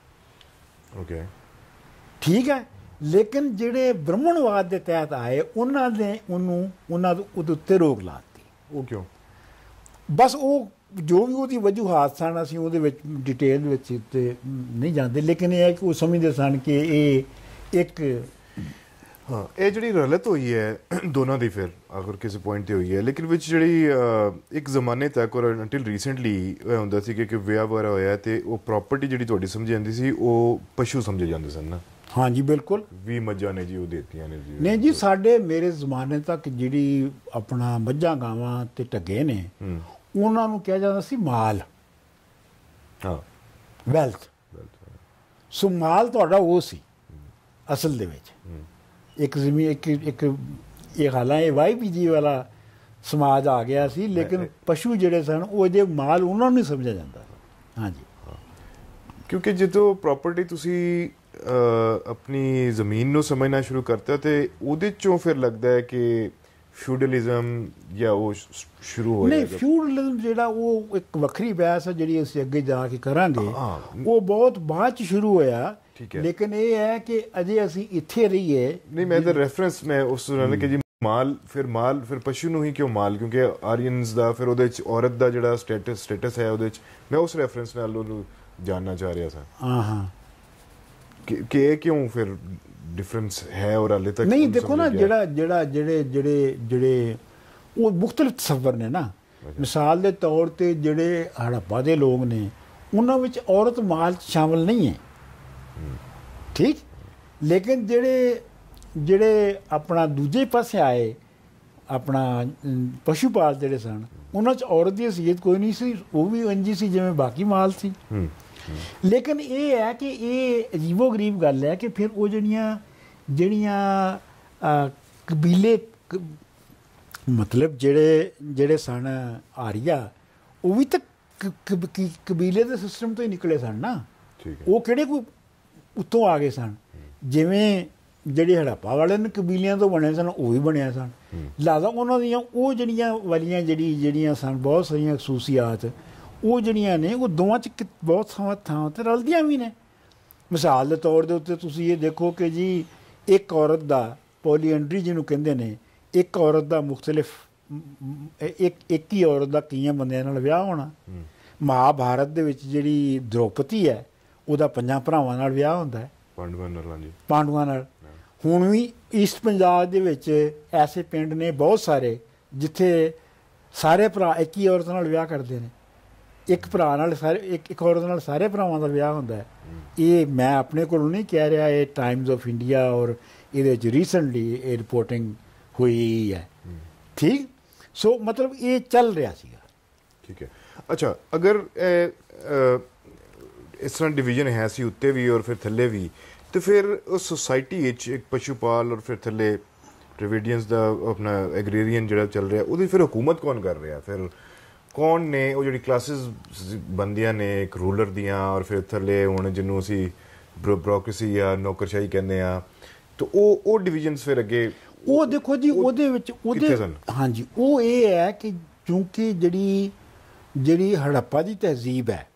ਓਕੇ, ਠੀਕ ਹੈ। ਲੇਕਿਨ ਜਿਹੜੇ ਬ੍ਰਹਮਣਵਾਦ ਦੇ ਤਹਿਤ ਆਏ ਉਹਨਾਂ ਨੇ ਉਹਨੂੰ ਉਹਨਾਂ ਉਹਦੇ ਉੱਤੇ ਰੋਕ ਲਾ ਦਿੱਤੀ। ਉਹ ਕਿਉਂ? ਬਸ ਉਹ ਜੋ ਵੀ ਉਹਦੀ ਵਜੂਹਾਤ ਸਨ ਅਸੀਂ ਉਹਦੇ ਵਿੱਚ ਡਿਟੇਲ ਵਿੱਚ ਤੇ ਨਹੀਂ ਜਾਂਦੇ, ਲੇਕਿਨ ਇਹ ਹੈ ਕਿ ਉਹ ਸਮਝਦੇ ਸਨ ਕਿ ਇਹ ਇੱਕ ਹਾਂ ਇਹ ਜਿਹੜੀ ਰਲਤ ਹੋਈ ਹੈ ਦੋਨਾਂ ਦੀ ਫਿਰ ਅਗਰ ਕਿਸੇ ਪੁਆਇੰਟ 'ਤੇ ਹੋਈ ਹੈ, ਲੇਕਿਨ ਵਿੱਚ ਜਿਹੜੀ ਇੱਕ ਜ਼ਮਾਨੇ ਤੱਕ ਔਰ ਅੰਟਿਲ ਰੀਸੈਂਟਲੀ ਇਹ ਹੁੰਦਾ ਸੀ ਕਿ ਵਿਆਹ ਵਗੈਰਾ ਹੋਇਆ ਅਤੇ ਉਹ ਪ੍ਰੋਪਰਟੀ ਜਿਹੜੀ ਤੁਹਾਡੀ ਸਮਝੀ ਜਾਂਦੀ ਸੀ ਉਹ ਪਸ਼ੂ ਸਮਝੇ ਜਾਂਦੇ ਸਨ ਨਾ। ਹਾਂਜੀ ਬਿਲਕੁਲ, ਵੀਹ ਮੱਝਾਂ ਨੇ ਜੀ ਉਹ ਦੇਤੀਆਂ ਨੇ ਜੀ, ਨਹੀਂ ਜੀ, ਸਾਡੇ ਮੇਰੇ ਜ਼ਮਾਨੇ ਤੱਕ ਜਿਹੜੀ ਆਪਣਾ ਮੱਝਾਂ ਗਾਵਾਂ ਅਤੇ ਢੱਗੇ ਨੇ ਉਹਨਾਂ ਨੂੰ ਕਿਹਾ ਜਾਂਦਾ ਸੀ ਮਾਲ, ਹਾਂ, ਵੈਲਥ। ਸੋ ਮਾਲ ਤੁਹਾਡਾ ਉਹ ਸੀ ਅਸਲ ਦੇ ਵਿੱਚ, ਇੱਕ ਜ਼ਮੀਨ ਇੱਕ ਇੱਕ ਇਹ ਹਾਲਾਂ ਇਹ ਵਾਈ ਪੀ ਜੀ ਵਾਲਾ ਸਮਾਜ ਆ ਗਿਆ ਸੀ, ਲੇਕਿਨ ਪਸ਼ੂ ਜਿਹੜੇ ਸਨ ਉਹ ਜੇ ਮਾਲ ਉਹਨਾਂ ਨੂੰ ਨਹੀਂ ਸਮਝਿਆ ਜਾਂਦਾ। ਹਾਂਜੀ, ਕਿਉਂਕਿ ਜਦੋਂ ਪ੍ਰੋਪਰਟੀ ਤੁਸੀਂ ਆਪਣੀ ਜ਼ਮੀਨ ਨੂੰ ਸਮਝਣਾ ਸ਼ੁਰੂ ਕਰਤਾ ਤੇ ਉਹਦੇ ਚੋਂ ਫਿਰ ਲੱਗਦਾ ਹੈ ਕਿ ਫਿਊਡਲਿਜ਼ਮ ਜਾਂ ਉਹ ਸ਼ੁਰੂ ਹੋਇਆ। ਨਹੀਂ, ਫਿਊਡਲਿਜ਼ਮ ਜਿਹੜਾ ਉਹ ਇੱਕ ਵੱਖਰੀ ਬਹਿਸ ਹੈ ਜਿਹੜੀ ਅਸੀਂ ਅੱਗੇ ਜਾ ਕੇ ਕਰਾਂਗੇ, ਉਹ ਬਹੁਤ ਬਾਅਦ 'ਚ ਸ਼ੁਰੂ ਹੋਇਆ, ਲੇਕਿਨ ਇਹ ਹੈ ਕਿ ਅਜੇ ਅਸੀਂ ਇੱਥੇ ਰਹੀਏ। ਨਹੀਂ, ਮੈਂ ਤਾਂ ਰੈਫਰੈਂਸ ਮੈਂ ਉਸ ਨਾਲ ਕਿ ਜੀ ਮਾਲ ਫਿਰ ਮਾਲ ਫਿਰ ਪਸ਼ੂ ਨੂੰ ਹੀ ਕਿਉਂ ਮਾਲ, ਕਿਉਂਕਿ ਆਰੀਅਨਸ ਦਾ ਫਿਰ ਉਹਦੇ 'ਚ ਔਰਤ ਦਾ ਜਿਹੜਾ ਸਟੇਟਸ ਸਟੇਟਸ ਹੈ ਉਹਦੇ 'ਚ ਮੈਂ ਉਸ ਰੈਫਰੈਂਸ ਨਾਲ ਉਹਨੂੰ ਜਾਣਨਾ ਚਾਹ ਰਿਹਾ ਸਾਂ। ਹਾਂ ਹਾਂ ਕਿ ਇਹ ਕਿਉਂ ਫਿਰ ਡਿਫਰੈਂਸ ਹੈ ਔਰ ਹਾਲੇ ਤੱਕ ਨਹੀਂ। ਦੇਖੋ ਨਾ ਜਿਹੜਾ ਜਿਹੜਾ ਜਿਹੜੇ ਜਿਹੜੇ ਜਿਹੜੇ ਉਹ ਮੁਖਤਲਿਫ ਤਸੱਵਰ ਨੇ ਨਾ, ਮਿਸਾਲ ਦੇ ਤੌਰ 'ਤੇ ਜਿਹੜੇ ਹੜੱਪਾ ਦੇ ਲੋਕ ਨੇ ਉਹਨਾਂ ਵਿੱਚ ਔਰਤ ਮਾਲ 'ਚ ਸ਼ਾਮਲ ਨਹੀਂ ਹੈ, ਠੀਕ। ਲੇਕਿਨ ਜਿਹੜੇ ਜਿਹੜੇ ਆਪਣਾ ਦੂਜੇ ਪਾਸੇ ਆਏ ਆਪਣਾ ਪਸ਼ੂ ਪਾਲ ਜਿਹੜੇ ਸਨ ਉਹਨਾਂ 'ਚ ਔਰਤ ਦੀ ਹਸੀਅਤ ਕੋਈ ਨਹੀਂ ਸੀ, ਉਹ ਵੀ ਇੰਝ ਸੀ ਜਿਵੇਂ ਬਾਕੀ ਮਾਲ ਸੀ। ਲੇਕਿਨ ਇਹ ਹੈ ਕਿ ਇਹ ਅਜੀਬੋ ਗਰੀਬ ਗੱਲ ਹੈ ਕਿ ਫਿਰ ਉਹ ਜਿਹੜੀਆਂ ਜਿਹੜੀਆਂ ਕਬੀਲੇ ਮਤਲਬ ਜਿਹੜੇ ਜਿਹੜੇ ਸਨ ਆਰੀਆ ਉਹ ਵੀ ਤਾਂ ਕਬੀਲੇ ਦੇ ਸਿਸਟਮ ਤੋਂ ਹੀ ਨਿਕਲੇ ਸਨ ਨਾ, ਉਹ ਕਿਹੜੇ ਕੋਈ ਉੱਤੋਂ ਆ ਗਏ ਸਨ। ਜਿਵੇਂ ਜਿਹੜੇ ਹੜੱਪਾ ਵਾਲੇ ਨੇ ਕਬੀਲਿਆਂ ਤੋਂ ਬਣੇ ਸਨ ਉਹ ਵੀ ਬਣਿਆ ਸਨ, ਲਿਹਾਜ਼ਾ ਉਹਨਾਂ ਦੀਆਂ ਉਹ ਜਿਹੜੀਆਂ ਵਾਲੀਆਂ ਜਿਹੜੀ ਜਿਹੜੀਆਂ ਸਨ ਬਹੁਤ ਸਾਰੀਆਂ ਖਸੂਸੀਆਤ ਉਹ ਜਿਹੜੀਆਂ ਨੇ ਉਹ ਦੋਵਾਂ 'ਚ ਬਹੁਤ ਥਾਂ ਥਾਂ 'ਤੇ ਰਲਦੀਆਂ ਵੀ ਨੇ। ਮਿਸਾਲ ਦੇ ਤੌਰ ਦੇ ਉੱਤੇ ਤੁਸੀਂ ਇਹ ਦੇਖੋ ਕਿ ਜੀ ਇੱਕ ਔਰਤ ਦਾ ਪੋਲੀਐਂਡਰੀ ਜਿਹਨੂੰ ਕਹਿੰਦੇ ਨੇ, ਇੱਕ ਔਰਤ ਦਾ ਮੁਖਤਲਿਫ ਇੱਕ ਇੱਕ ਹੀ ਔਰਤ ਦਾ ਕਈਆਂ ਬੰਦਿਆਂ ਨਾਲ ਵਿਆਹ ਹੋਣਾ। ਮਹਾਭਾਰਤ ਦੇ ਵਿੱਚ ਜਿਹੜੀ ਦ੍ਰੋਪਦੀ ਹੈ ਉਹਦਾ ਪੰਜਾਂ ਭਰਾਵਾਂ ਨਾਲ ਵਿਆਹ ਹੁੰਦਾ ਹੈ, ਪਾਂਡਵਾਂ ਨਾਲ। ਪਾਂਡਵਾਂ ਨਾਲ ਹੁਣ ਵੀ ਈਸਟ ਪੰਜਾਬ ਦੇ ਵਿੱਚ ਐਸੇ ਪਿੰਡ ਨੇ ਬਹੁਤ ਸਾਰੇ ਜਿੱਥੇ ਸਾਰੇ ਭਰਾ ਇੱਕ ਹੀ ਔਰਤ ਨਾਲ ਵਿਆਹ ਕਰਦੇ ਨੇ, ਇੱਕ ਭਰਾ ਨਾਲ ਸਾਰੇ ਇੱਕ ਇੱਕ ਔਰਤ ਨਾਲ ਸਾਰੇ ਭਰਾਵਾਂ ਦਾ ਵਿਆਹ ਹੁੰਦਾ ਹੈ। ਇਹ ਮੈਂ ਆਪਣੇ ਕੋਲੋਂ ਨਹੀਂ ਕਹਿ ਰਿਹਾ, ਇਹ ਟਾਈਮਜ਼ ਆਫ ਇੰਡੀਆ ਔਰ ਇਹਦੇ ਵਿੱਚ ਰੀਸੈਂਟਲੀ ਇਹ ਰਿਪੋਰਟਿੰਗ ਹੋਈ ਹੈ। ਠੀਕ, ਸੋ ਮਤਲਬ ਇਹ ਚੱਲ ਰਿਹਾ ਸੀਗਾ। ਠੀਕ ਹੈ, ਅੱਛਾ, ਅਗਰ ਇਸ ਤਰ੍ਹਾਂ ਡਿਵੀਜ਼ਨ ਹੈ ਸੀ ਉੱਤੇ ਵੀ ਔਰ ਫਿਰ ਥੱਲੇ ਵੀ, ਤੇ ਫਿਰ ਉਸ ਸੋਸਾਇਟੀ ਵਿੱਚ ਇੱਕ ਪਸ਼ੂਪਾਲ ਔਰ ਫਿਰ ਥੱਲੇ ਟ੍ਰੇਵਿਡੀਅਨਸ ਦਾ ਆਪਣਾ ਐਗਰੀਰੀਅਨ ਜਿਹੜਾ ਚੱਲ ਰਿਹਾ, ਉਹਦੀ ਫਿਰ ਹਕੂਮਤ ਕੌਣ ਕਰ ਰਿਹਾ? ਫਿਰ ਕੌਣ ਨੇ ਉਹ ਜਿਹੜੀ ਕਲਾਸਿਸ ਬਣਦੀਆਂ ਨੇ ਇੱਕ ਰੂਲਰ ਦੀਆਂ ਔਰ ਫਿਰ ਥੱਲੇ ਹੁਣ ਜਿਹਨੂੰ ਅਸੀਂ ਬਿਊਰੋਕ੍ਰੇਸੀ ਜਾਂ ਨੌਕਰਸ਼ਾਹੀ ਕਹਿੰਦੇ ਆ, ਤਾਂ ਉਹ ਉਹ ਡਿਵੀਜ਼ਨਸ ਫਿਰ ਅੱਗੇ ਉਹ ਦੇਖੋ ਜੀ ਉਹਦੇ ਵਿੱਚ ਉਹਦੇ ਹਾਂਜੀ ਉਹ ਇਹ ਹੈ ਕਿ ਕਿਉਂਕਿ ਜਿਹੜੀ ਜਿਹੜੀ ਹੜੱਪਾ ਦੀ ਤਹਿਜ਼ੀਬ ਹੈ,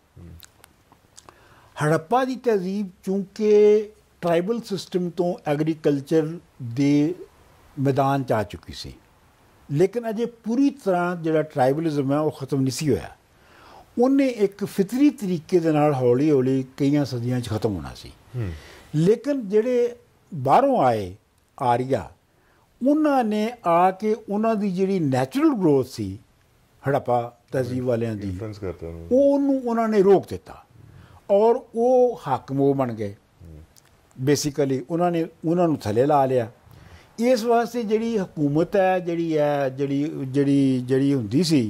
ਹੜੱਪਾ ਦੀ ਤਹਿਜ਼ੀਬ ਚੂੰਕਿ ਟਰਾਈਬਲ ਸਿਸਟਮ ਤੋਂ ਐਗਰੀਕਲਚਰ ਦੇ ਮੈਦਾਨ 'ਚ ਆ ਚੁੱਕੀ ਸੀ, ਲੇਕਿਨ ਅਜੇ ਪੂਰੀ ਤਰ੍ਹਾਂ ਜਿਹੜਾ ਟਰਾਈਬਲਿਜ਼ਮ ਹੈ ਉਹ ਖਤਮ ਨਹੀਂ ਸੀ ਹੋਇਆ। ਉਹਨੇ ਇੱਕ ਫਿਤਰੀ ਤਰੀਕੇ ਦੇ ਨਾਲ ਹੌਲੀ ਹੌਲੀ ਕਈਆਂ ਸਦੀਆਂ 'ਚ ਖਤਮ ਹੋਣਾ ਸੀ। ਲੇਕਿਨ ਜਿਹੜੇ ਬਾਹਰੋਂ ਆਏ ਆਰੀਆ, ਉਹਨਾਂ ਨੇ ਆ ਕੇ ਉਹਨਾਂ ਦੀ ਜਿਹੜੀ ਨੈਚੁਰਲ ਗਰੋਥ ਸੀ ਹੜੱਪਾ ਤਹਿਜ਼ੀਬ ਵਾਲਿਆਂ ਦੀ, ਉਹਨੂੰ ਉਹਨਾਂ ਨੇ ਰੋਕ ਦਿੱਤਾ ਔਰ ਉਹ ਹਾਕਮ ਉਹ ਬਣ ਗਏ। ਬੇਸਿਕਲੀ ਉਹਨਾਂ ਨੇ ਉਹਨਾਂ ਨੂੰ ਥੱਲੇ ਲਾ ਲਿਆ। ਇਸ ਵਾਸਤੇ ਜਿਹੜੀ ਹਕੂਮਤ ਹੈ ਜਿਹੜੀ ਹੈ ਜਿਹੜੀ ਜਿਹੜੀ ਜਿਹੜੀ ਹੁੰਦੀ ਸੀ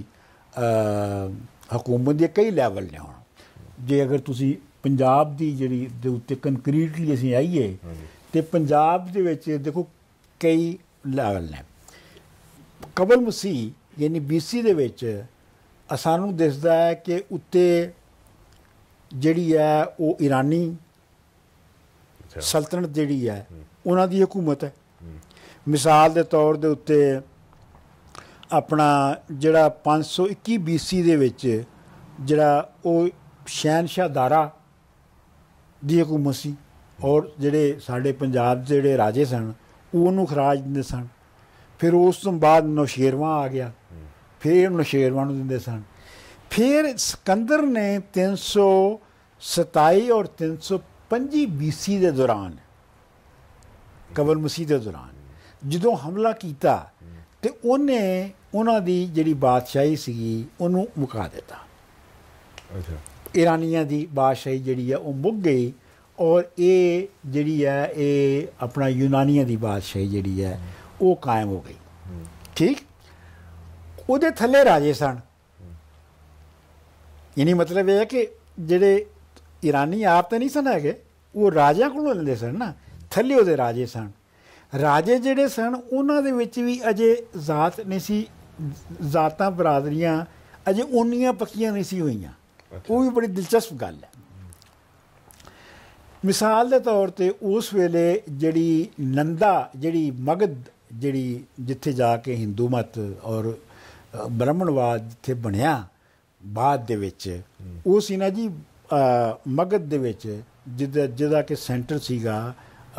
ਹਕੂਮਤ ਦੇ ਕਈ ਲੈਵਲ ਨੇ। ਹੁਣ ਜੇ ਅਗਰ ਤੁਸੀਂ ਪੰਜਾਬ ਦੀ ਜਿਹੜੀ ਦੇ ਉੱਤੇ ਕੰਕਰੀਟਲੀ ਅਸੀਂ ਆਈਏ ਤੇ ਪੰਜਾਬ ਦੇ ਵਿੱਚ ਦੇਖੋ ਕਈ ਲੈਵਲ ਨੇ। ਕਬਲ ਮਸੀਹ ਯਾਨੀ ਬੀ ਸੀ ਦੇ ਵਿੱਚ ਸਾਨੂੰ ਦਿਸਦਾ ਹੈ ਕਿ ਉੱਤੇ ਜਿਹੜੀ ਹੈ ਉਹ ਈਰਾਨੀ ਸਲਤਨਤ ਜਿਹੜੀ ਹੈ ਉਹਨਾਂ ਦੀ ਹਕੂਮਤ ਹੈ। ਮਿਸਾਲ ਦੇ ਤੌਰ ਦੇ ਉੱਤੇ ਆਪਣਾ ਜਿਹੜਾ ਪੰਜ ਸੌ ਇੱਕੀ ਬੀ ਸੀ ਦੇ ਵਿੱਚ ਜਿਹੜਾ ਉਹ ਸ਼ਹਿਨਸ਼ਾਹ ਦਾਰਾ ਦੀ ਹਕੂਮਤ ਸੀ ਔਰ ਜਿਹੜੇ ਸਾਡੇ ਪੰਜਾਬ ਦੇ ਜਿਹੜੇ ਰਾਜੇ ਸਨ ਉਹ ਉਹਨੂੰ ਖਰਾਜ ਦਿੰਦੇ ਸਨ। ਫਿਰ ਉਸ ਤੋਂ ਬਾਅਦ ਨੌਸ਼ੇਰਵਾਂ ਆ ਗਿਆ, ਫਿਰ ਨੌਸ਼ੇਰਵਾਂ ਨੂੰ ਦਿੰਦੇ ਸਨ। ਫਿਰ ਸਿਕੰਦਰ ਨੇ ਤਿੰਨ ਸੌ ਸਤਾਈ ਔਰ ਤਿੰਨ ਸੌ ਪੰਜੀ ਬੀ ਸੀ ਦੇ ਦੌਰਾਨ ਕਬਲ ਮਸੀਹ ਦੇ ਦੌਰਾਨ ਜਦੋਂ ਹਮਲਾ ਕੀਤਾ ਤੇ ਉਹਨੇ ਉਹਨਾਂ ਦੀ ਜਿਹੜੀ ਬਾਦਸ਼ਾਹੀ ਸੀਗੀ ਉਹਨੂੰ ਮੁਕਾ ਦਿੱਤਾ। ਅੱਛਾ, ਈਰਾਨੀਆਂ ਦੀ ਬਾਦਸ਼ਾਹੀ ਜਿਹੜੀ ਹੈ ਉਹ ਮੁੱਕ ਗਈ ਔਰ ਇਹ ਜਿਹੜੀ ਹੈ ਇਹ ਆਪਣਾ ਯੂਨਾਨੀਆਂ ਦੀ ਬਾਦਸ਼ਾਹੀ ਜਿਹੜੀ ਹੈ ਉਹ ਕਾਇਮ ਹੋ ਗਈ। ਠੀਕ, ਉਹਦੇ ਥੱਲੇ ਰਾਜੇ ਸਨ। ਯਾਨੀ ਮਤਲਬ ਇਹ ਹੈ ਕਿ ਜਿਹੜੇ ਈਰਾਨੀ ਆਪ ਤਾਂ ਨਹੀਂ ਸਨ ਹੈਗੇ, ਉਹ ਰਾਜਿਆਂ ਕੋਲੋਂ ਲੈਂਦੇ ਸਨ ਨਾ, ਥੱਲੇ ਉਹਦੇ ਰਾਜੇ ਸਨ। ਰਾਜੇ ਜਿਹੜੇ ਸਨ ਉਹਨਾਂ ਦੇ ਵਿੱਚ ਵੀ ਅਜੇ ਜ਼ਾਤ ਨਹੀਂ ਸੀ, ਜ਼ਾਤਾਂ ਬਰਾਦਰੀਆਂ ਅਜੇ ਓਨੀਆਂ ਪੱਕੀਆਂ ਨਹੀਂ ਸੀ ਹੋਈਆਂ। ਉਹ ਵੀ ਬੜੀ ਦਿਲਚਸਪ ਗੱਲ ਹੈ। ਮਿਸਾਲ ਦੇ ਤੌਰ 'ਤੇ ਉਸ ਵੇਲੇ ਜਿਹੜੀ ਨੰਦਾ ਜਿਹੜੀ ਮਗਧ ਜਿਹੜੀ ਜਿੱਥੇ ਜਾ ਕੇ ਹਿੰਦੂ ਮਤ ਔਰ ਬ੍ਰਾਹਮਣਵਾਦ ਜਿੱਥੇ ਬਣਿਆ ਬਾਅਦ ਦੇ ਵਿੱਚ, ਉਹ ਸੀ ਨਾ ਜੀ ਮਗਧ ਦੇ ਵਿੱਚ ਜਿਹਦਾ ਜਿਹਦਾ ਕਿ ਸੈਂਟਰ ਸੀਗਾ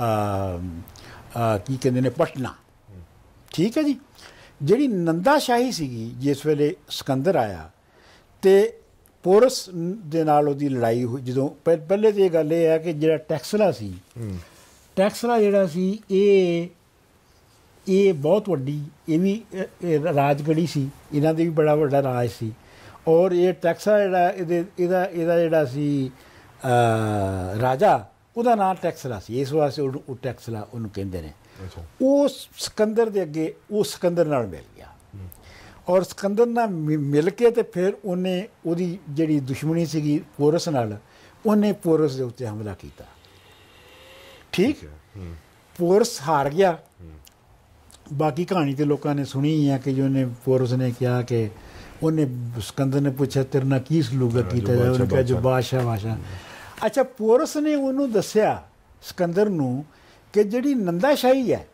ਕੀ ਕਹਿੰਦੇ ਨੇ ਪਟਨਾ। ਠੀਕ ਹੈ ਜੀ, ਜਿਹੜੀ ਨੰਦਾ ਸ਼ਾਹੀ ਸੀਗੀ ਜਿਸ ਵੇਲੇ ਸਿਕੰਦਰ ਆਇਆ ਤੇ ਪੋਰਸ ਦੇ ਨਾਲ ਉਹਦੀ ਲੜਾਈ ਹੋਈ। ਜਦੋਂ ਪਹਿਲੇ ਤਾਂ ਇਹ ਗੱਲ ਇਹ ਹੈ ਕਿ ਜਿਹੜਾ ਟੈਕਸਲਾ ਸੀ, ਟੈਕਸਲਾ ਜਿਹੜਾ ਸੀ ਇਹ ਇਹ ਬਹੁਤ ਵੱਡੀ ਇਹ ਵੀ ਰਾਜਗੜੀ ਸੀ, ਇਹਨਾਂ ਦੇ ਵੀ ਬੜਾ ਵੱਡਾ ਰਾਜ ਸੀ। ਔਰ ਇਹ ਟੈਕਸਲਾ ਜਿਹੜਾ ਇਹਦੇ ਇਹਦਾ ਇਹਦਾ ਜਿਹੜਾ ਸੀ ਰਾਜਾ ਉਹਦਾ ਨਾਂ ਟੈਕਸਲਾ ਸੀ, ਇਸ ਵਾਸਤੇ ਉਹ ਟੈਕਸਲਾ ਉਹਨੂੰ ਕਹਿੰਦੇ ਨੇ। ਉਹ ਸਿਕੰਦਰ ਦੇ ਅੱਗੇ ਉਹ ਸਿਕੰਦਰ ਨਾਲ ਮਿਲ ਗਿਆ ਔਰ ਸਿਕੰਦਰ ਨਾਲ ਮਿਲ ਕੇ ਤੇ ਫਿਰ ਉਹਨੇ ਉਹਦੀ ਜਿਹੜੀ ਦੁਸ਼ਮਣੀ ਸੀਗੀ ਪੋਰਸ ਨਾਲ ਉਹਨੇ ਪੋਰਸ ਦੇ ਉੱਤੇ ਹਮਲਾ ਕੀਤਾ। ਠੀਕ, ਪੋਰਸ ਹਾਰ ਗਿਆ। ਬਾਕੀ ਕਹਾਣੀ ਤੇ ਲੋਕਾਂ ਨੇ ਸੁਣੀ ਹੈ ਕਿ ਉਹਨੇ ਪੋਰਸ ਨੇ ਕਿਹਾ ਕਿ ਉਹਨੇ ਸਿਕੰਦਰ ਨੇ ਪੁੱਛਿਆ ਤੇਰੇ ਨਾਲ ਕੀ ਸਲੂਕ ਕੀਤਾ ਜਾਏ, ਉਹਨੇ ਕਿਹਾ ਜੋ ਬਾਦਸ਼ਾਹ ਬਾਦਸ਼ਾਹ। ਅੱਛਾ, ਪੋਰਸ ਨੇ ਉਹਨੂੰ ਦੱਸਿਆ ਸਿਕੰਦਰ ਨੂੰ ਕਿ ਜਿਹੜੀ ਨੰਦਾਸ਼ਾਹੀ ਹੈ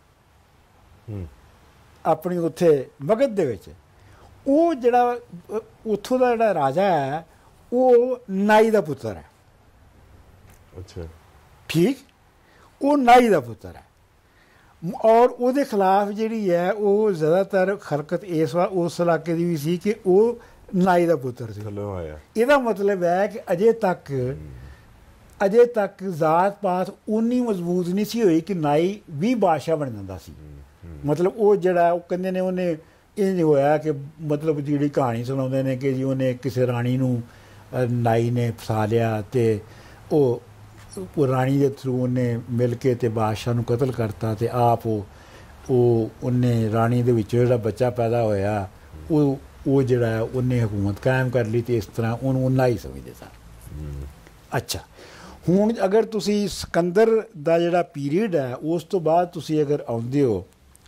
ਆਪਣੀ ਉੱਥੇ ਮਗਧ ਦੇ ਵਿੱਚ, ਉਹ ਜਿਹੜਾ ਉੱਥੋਂ ਦਾ ਜਿਹੜਾ ਰਾਜਾ ਹੈ ਉਹ ਨਾਈ ਦਾ ਪੁੱਤਰ ਹੈ। ਅੱਛਾ, ਠੀਕ, ਉਹ ਨਾਈ ਦਾ ਪੁੱਤਰ ਹੈ ਔਰ ਉਹਦੇ ਖਿਲਾਫ ਜਿਹੜੀ ਹੈ ਉਹ ਜ਼ਿਆਦਾਤਰ ਹਰਕਤ ਇਸ ਵਾਰ ਉਸ ਇਲਾਕੇ ਦੀ ਵੀ ਸੀ ਕਿ ਉਹ ਨਾਈ ਦਾ ਪੁੱਤਰ ਸੀ। ਇਹਦਾ ਮਤਲਬ ਹੈ ਕਿ ਅਜੇ ਤੱਕ ਅਜੇ ਤੱਕ ਜ਼ਾਤ ਪਾਤ ਉਨੀ ਮਜ਼ਬੂਤ ਨਹੀਂ ਸੀ ਹੋਈ ਕਿ ਨਾਈ ਵੀ ਬਾਦਸ਼ਾਹ ਬਣ ਜਾਂਦਾ ਸੀ। ਮਤਲਬ ਉਹ ਜਿਹੜਾ ਉਹ ਕਹਿੰਦੇ ਨੇ ਉਹਨੇ ਇਹ ਹੋਇਆ ਕਿ ਮਤਲਬ ਜਿਹੜੀ ਕਹਾਣੀ ਸੁਣਾਉਂਦੇ ਨੇ ਕਿ ਜੀ ਉਹਨੇ ਕਿਸੇ ਰਾਣੀ ਨੂੰ ਨਾਈ ਨੇ ਫਸਾ ਲਿਆ ਅਤੇ ਉਹ ਉਹ ਰਾਣੀ ਦੇ ਥਰੂ ਉਹਨੇ ਮਿਲ ਕੇ ਅਤੇ ਬਾਦਸ਼ਾਹ ਨੂੰ ਕਤਲ ਕਰਤਾ ਅਤੇ ਆਪ ਉਹ ਉਹ ਉਹਨੇ ਰਾਣੀ ਦੇ ਵਿੱਚੋਂ ਜਿਹੜਾ ਬੱਚਾ ਪੈਦਾ ਹੋਇਆ ਉਹ ਉਹ ਜਿਹੜਾ ਉਹਨੇ ਹਕੂਮਤ ਕਾਇਮ ਕਰ ਲਈ ਅਤੇ ਇਸ ਤਰ੍ਹਾਂ ਉਹਨੂੰ ਉਹਨਾਂ ਹੀ ਸਮਝਦੇ ਸਨ। ਅੱਛਾ, ਹੁਣ ਅਗਰ ਤੁਸੀਂ ਸਿਕੰਦਰ ਦਾ ਜਿਹੜਾ ਪੀਰੀਅਡ ਹੈ ਉਸ ਤੋਂ ਬਾਅਦ ਤੁਸੀਂ ਅਗਰ ਆਉਂਦੇ ਹੋ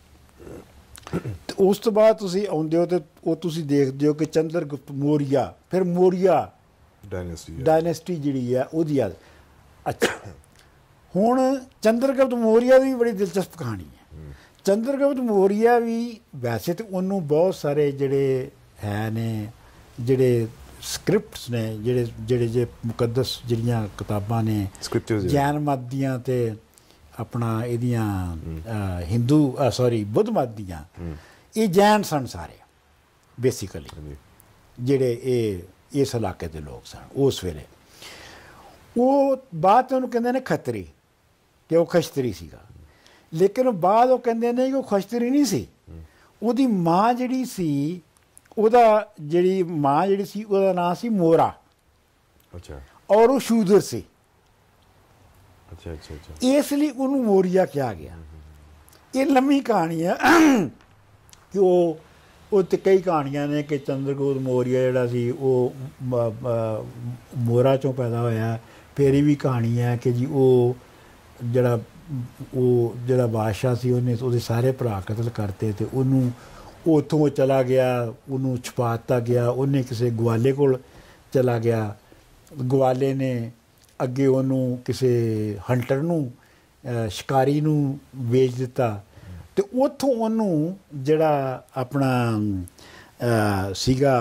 ਉਸ ਤੋਂ ਬਾਅਦ ਤੁਸੀਂ ਆਉਂਦੇ ਹੋ ਅਤੇ ਉਹ ਤੁਸੀਂ ਦੇਖਦੇ ਹੋ ਕਿ ਚੰਦਰਗੁਪਤ ਮੌਰੀਆ, ਫਿਰ ਮੌਰੀਆ ਡਾਇਨੈਸਟੀ ਡਾਇਨੈਸਟੀ ਜਿਹੜੀ ਹੈ ਉਹਦੀ ਯਾਦ। ਅੱਛਾ, ਹੁਣ ਚੰਦਰਗੁਪਤ ਮੌਰੀਆ ਦੀ ਵੀ ਬੜੀ ਦਿਲਚਸਪ ਕਹਾਣੀ ਹੈ। ਚੰਦਰਗੁਪਤ ਮੌਰੀਆ ਵੀ ਵੈਸੇ ਤਾਂ ਉਹਨੂੰ ਬਹੁਤ ਸਾਰੇ ਜਿਹੜੇ ਹੈ ਨੇ ਜਿਹੜੇ ਸਕ੍ਰਿਪਟਸ ਨੇ ਜਿਹੜੇ ਜਿਹੜੇ ਜੇ ਮੁਕੱਦਸ ਜਿਹੜੀਆਂ ਕਿਤਾਬਾਂ ਨੇ ਜੈਨ ਮਤ ਦੀਆਂ ਅਤੇ ਆਪਣਾ ਇਹਦੀਆਂ ਹਿੰਦੂ ਸੌਰੀ ਬੁੱਧ ਮਤ ਦੀਆਂ, ਇਹ ਜੈਨ ਸਨ ਸਾਰੇ ਬੇਸਿਕਲੀ ਜਿਹੜੇ ਇਹ ਇਸ ਇਲਾਕੇ ਦੇ ਲੋਕ ਸਨ ਉਸ ਵੇਲੇ। ਉਹ ਬਾਅਦ 'ਚ ਉਹਨੂੰ ਕਹਿੰਦੇ ਨੇ ਖੱਤਰੀ ਕਿ ਉਹ ਖਸ਼ਤਰੀ ਸੀਗਾ, ਲੇਕਿਨ ਬਾਅਦ ਉਹ ਕਹਿੰਦੇ ਨੇ ਕਿ ਉਹ ਖਸ਼ਤਰੀ ਨਹੀਂ ਸੀ। ਉਹਦੀ ਮਾਂ ਜਿਹੜੀ ਸੀ ਉਹਦਾ ਜਿਹੜੀ ਮਾਂ ਜਿਹੜੀ ਸੀ ਉਹਦਾ ਨਾਂ ਸੀ ਮੋਰਾ। ਅੱਛਾ, ਔਰ ਉਹ ਸ਼ੂਦਰ ਸੀ। ਅੱਛਾ ਅੱਛਾ ਅੱਛਾ, ਇਸ ਲਈ ਉਹਨੂੰ ਮੌਰੀਆ ਕਿਹਾ ਗਿਆ। ਇਹ ਲੰਮੀ ਕਹਾਣੀ ਹੈ ਕਿ ਉਹ ਉਹ 'ਤੇ ਕਈ ਕਹਾਣੀਆਂ ਨੇ ਕਿ ਚੰਦਰਗੁਪਤ ਮੌਰੀਆ ਜਿਹੜਾ ਸੀ ਉਹ ਮੋਰਾ 'ਚੋਂ ਪੈਦਾ ਹੋਇਆ। ਫਿਰ ਇਹ ਵੀ ਕਹਾਣੀ ਹੈ ਕਿ ਜੀ ਉਹ ਜਿਹੜਾ ਉਹ ਜਿਹੜਾ ਬਾਦਸ਼ਾਹ ਸੀ ਉਹਨੇ ਉਹਦੇ ਸਾਰੇ ਭਰਾ ਕਤਲ ਕਰਤੇ ਅਤੇ ਉਹਨੂੰ ਉੱਥੋਂ ਚਲਾ ਗਿਆ, ਉਹਨੂੰ ਛੁਪਾ ਦਿੱਤਾ ਗਿਆ। ਉਹਨੇ ਕਿਸੇ ਗਵਾਲੇ ਕੋਲ ਚਲਾ ਗਿਆ, ਗਵਾਲੇ ਨੇ ਅੱਗੇ ਉਹਨੂੰ ਕਿਸੇ ਹੰਟਰ ਨੂੰ ਸ਼ਿਕਾਰੀ ਨੂੰ ਵੇਚ ਦਿੱਤਾ ਅਤੇ ਉੱਥੋਂ ਉਹਨੂੰ ਜਿਹੜਾ ਆਪਣਾ ਸੀਗਾ